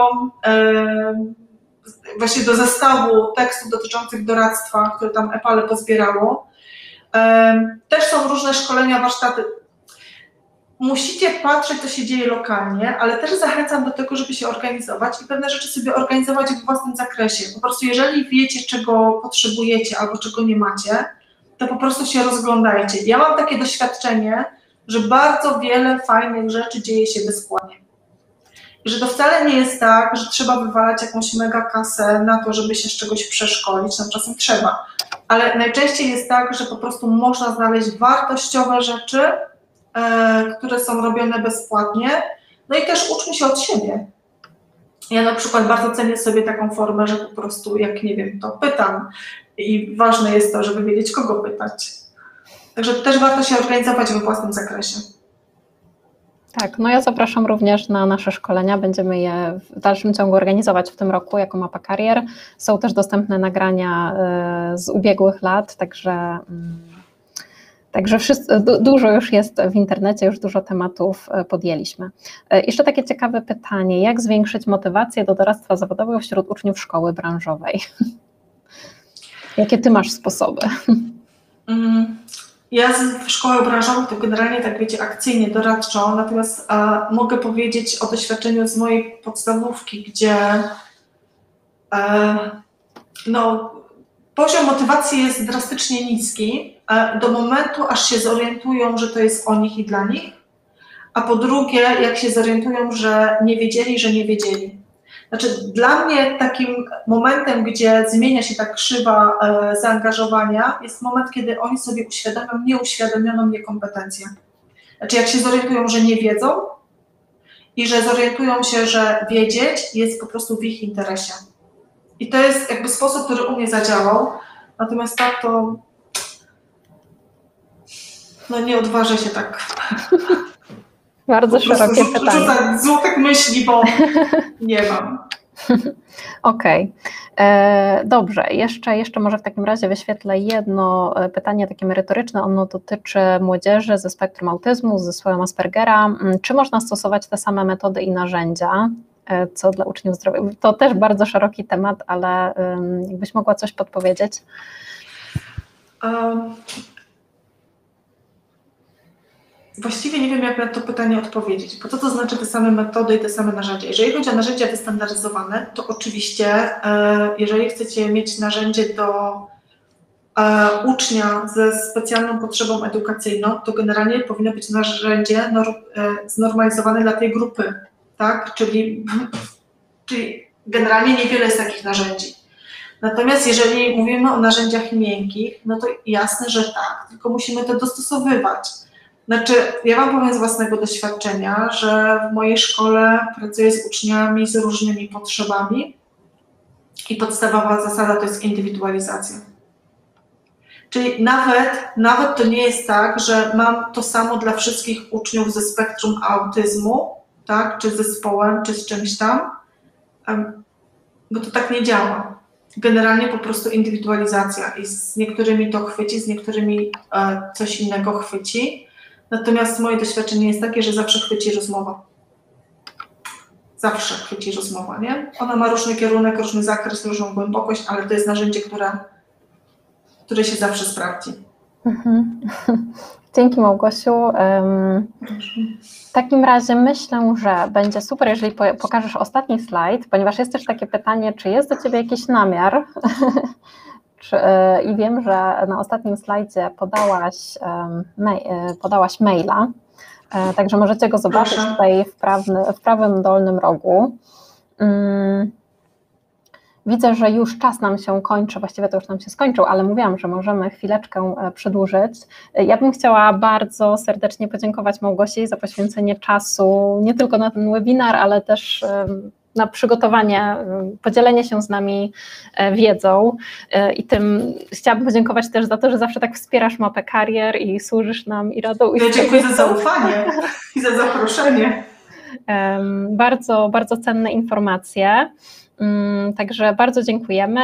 właśnie do zestawu tekstów dotyczących doradztwa, które tam EPALE pozbierało. Też są różne szkolenia, warsztaty. Musicie patrzeć, co się dzieje lokalnie, ale też zachęcam do tego, żeby się organizować i pewne rzeczy sobie organizować w własnym zakresie. Po prostu jeżeli wiecie, czego potrzebujecie albo czego nie macie, to po prostu się rozglądajcie. Ja mam takie doświadczenie, że bardzo wiele fajnych rzeczy dzieje się bezpłatnie. I że to wcale nie jest tak, że trzeba wywalać jakąś mega kasę na to, żeby się z czegoś przeszkolić, no czasem trzeba. Ale najczęściej jest tak, że po prostu można znaleźć wartościowe rzeczy, które są robione bezpłatnie, no i też uczmy się od siebie. Ja na przykład bardzo cenię sobie taką formę, że po prostu jak nie wiem, to pytam i ważne jest to, żeby wiedzieć, kogo pytać. Także też warto się organizować we własnym zakresie. Tak, no ja zapraszam również na nasze szkolenia, będziemy je w dalszym ciągu organizować w tym roku jako Mapa Karier. Są też dostępne nagrania z ubiegłych lat, także Także dużo już jest w internecie, już dużo tematów podjęliśmy. Jeszcze takie ciekawe pytanie, jak zwiększyć motywację do doradztwa zawodowego wśród uczniów szkoły branżowej? Jakie ty masz sposoby? Ja w szkołach branżowych to generalnie, tak wiecie, akcyjnie, doradczo, natomiast mogę powiedzieć o doświadczeniu z mojej podstawówki, gdzie poziom motywacji jest drastycznie niski do momentu, aż się zorientują, że to jest o nich i dla nich, a po drugie, jak się zorientują, że nie wiedzieli. Znaczy, dla mnie takim momentem, gdzie zmienia się ta krzywa zaangażowania, jest moment, kiedy oni sobie uświadomią nieuświadomioną niekompetencję. Znaczy, jak się zorientują, że nie wiedzą i że zorientują się, że wiedzieć jest po prostu w ich interesie. I to jest jakby sposób, który u mnie zadziałał, natomiast tak to nie odważę się tak. Bardzo szerokie pytanie. Rzucać złotych myśli, bo nie mam. Okej. Dobrze, jeszcze może w takim razie wyświetlę jedno pytanie takie merytoryczne. Ono dotyczy młodzieży ze spektrum autyzmu, z zespołem Aspergera. Czy można stosować te same metody i narzędzia, co dla uczniów zdrowia? To też bardzo szeroki temat, ale jakbyś mogła coś podpowiedzieć? Właściwie nie wiem, jak na to pytanie odpowiedzieć, bo co to znaczy te same metody i te same narzędzia? Jeżeli chodzi o narzędzia wystandaryzowane, to oczywiście, jeżeli chcecie mieć narzędzie do ucznia ze specjalną potrzebą edukacyjną, to generalnie powinno być narzędzie znormalizowane dla tej grupy, tak? Czyli generalnie niewiele jest takich narzędzi. Natomiast jeżeli mówimy o narzędziach miękkich, no to jasne, że tak, tylko musimy to dostosowywać. Znaczy, ja wam powiem z własnego doświadczenia, że w mojej szkole pracuję z uczniami z różnymi potrzebami i podstawowa zasada to jest indywidualizacja. Czyli nawet to nie jest tak, że mam to samo dla wszystkich uczniów ze spektrum autyzmu, tak, czy z zespołem, czy z czymś tam, bo to tak nie działa. Generalnie po prostu indywidualizacja i z niektórymi to chwyci, z niektórymi coś innego chwyci. Natomiast moje doświadczenie jest takie, że zawsze chwyci rozmowa. Zawsze chwyci rozmowa, nie? Ona ma różny kierunek, różny zakres, różną głębokość, ale to jest narzędzie, które się zawsze sprawdzi. Dzięki, Małgosiu. W takim razie myślę, że będzie super, jeżeli pokażesz ostatni slajd, ponieważ jest też takie pytanie, czy jest do ciebie jakiś namiar? I wiem, że na ostatnim slajdzie podałaś maila, także możecie go zobaczyć tutaj w prawym dolnym rogu. Widzę, że już czas nam się kończy, właściwie to już nam się skończył, ale mówiłam, że możemy chwileczkę przedłużyć. Ja bym chciała bardzo serdecznie podziękować Małgosi za poświęcenie czasu, nie tylko na ten webinar, ale też na przygotowanie, podzielenie się z nami wiedzą i tym chciałabym podziękować też za to, że zawsze tak wspierasz Mapę Karier i służysz nam i radą. Ja dziękuję za zaufanie i za zaproszenie. Bardzo, bardzo cenne informacje, także bardzo dziękujemy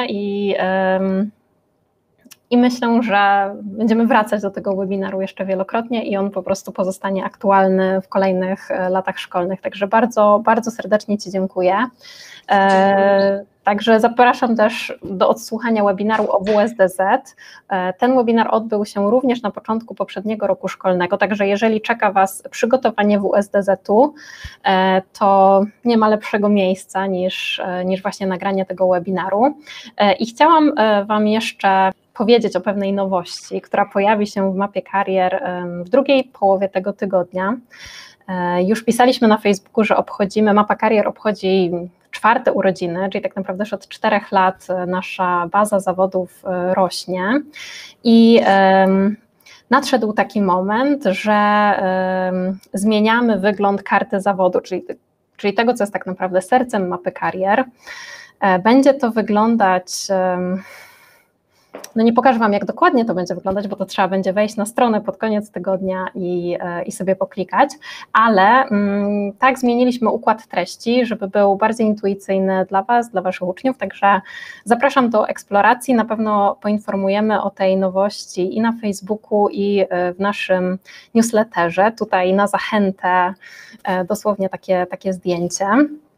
i myślę, że będziemy wracać do tego webinaru jeszcze wielokrotnie i on po prostu pozostanie aktualny w kolejnych latach szkolnych. Także bardzo, bardzo serdecznie Ci dziękuję. Także zapraszam też do odsłuchania webinaru o WSDZ. Ten webinar odbył się również na początku poprzedniego roku szkolnego, także jeżeli czeka Was przygotowanie WSDZ-u, to nie ma lepszego miejsca niż właśnie nagranie tego webinaru. I chciałam Wam jeszcze powiedzieć o pewnej nowości, która pojawi się w Mapie Karier w drugiej połowie tego tygodnia. Już pisaliśmy na Facebooku, że Mapa Karier obchodzi 4. urodziny, czyli tak naprawdę już od 4 lat nasza baza zawodów rośnie i nadszedł taki moment, że zmieniamy wygląd karty zawodu, czyli tego, co jest tak naprawdę sercem Mapy Karier. Będzie to wyglądać No nie pokażę Wam, jak dokładnie to będzie wyglądać, bo to trzeba będzie wejść na stronę pod koniec tygodnia i sobie poklikać, ale tak zmieniliśmy układ treści, żeby był bardziej intuicyjny dla Was, dla Waszych uczniów, także zapraszam do eksploracji, na pewno poinformujemy o tej nowości i na Facebooku, i w naszym newsletterze, tutaj na zachętę dosłownie takie zdjęcie.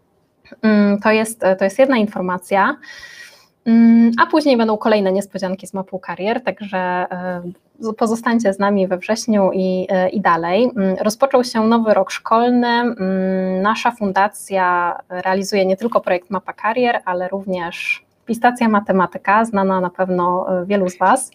To jest jedna informacja. A później będą kolejne niespodzianki z mapą karier, także pozostańcie z nami we wrześniu i dalej. Rozpoczął się nowy rok szkolny. Nasza fundacja realizuje nie tylko projekt Mapa Karier, ale również Pistacja Matematyka, znana na pewno wielu z Was.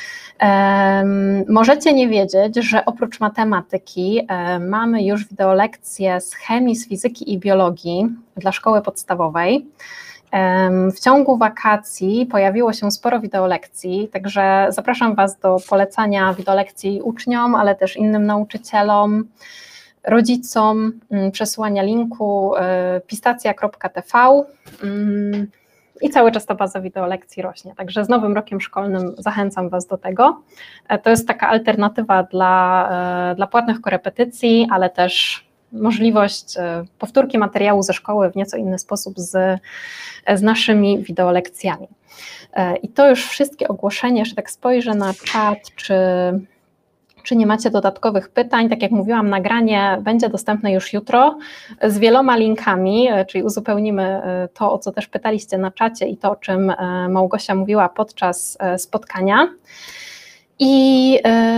Możecie nie wiedzieć, że oprócz matematyki mamy już wideolekcje z chemii, z fizyki i biologii dla szkoły podstawowej. W ciągu wakacji pojawiło się sporo wideolekcji, także zapraszam Was do polecania wideolekcji uczniom, ale też innym nauczycielom, rodzicom, przesyłania linku pistacja.tv i cały czas ta baza wideolekcji rośnie, także z nowym rokiem szkolnym zachęcam Was do tego. To jest taka alternatywa dla płatnych korepetycji, ale też możliwość powtórki materiału ze szkoły w nieco inny sposób z naszymi wideolekcjami. I to już wszystkie ogłoszenia, jeszcze tak spojrzę na czat, czy nie macie dodatkowych pytań. Tak jak mówiłam, nagranie będzie dostępne już jutro z wieloma linkami, czyli uzupełnimy to, o co też pytaliście na czacie i to, o czym Małgosia mówiła podczas spotkania. I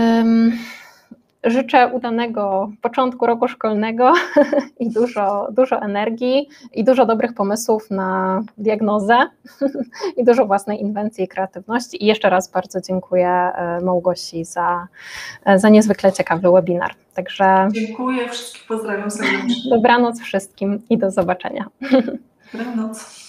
życzę udanego początku roku szkolnego i dużo energii i dużo dobrych pomysłów na diagnozę i dużo własnej inwencji i kreatywności. I jeszcze raz bardzo dziękuję Małgosi za niezwykle ciekawy webinar. Także dziękuję, wszystkich pozdrawiam serdecznie. Dobranoc wszystkim i do zobaczenia. Dobranoc.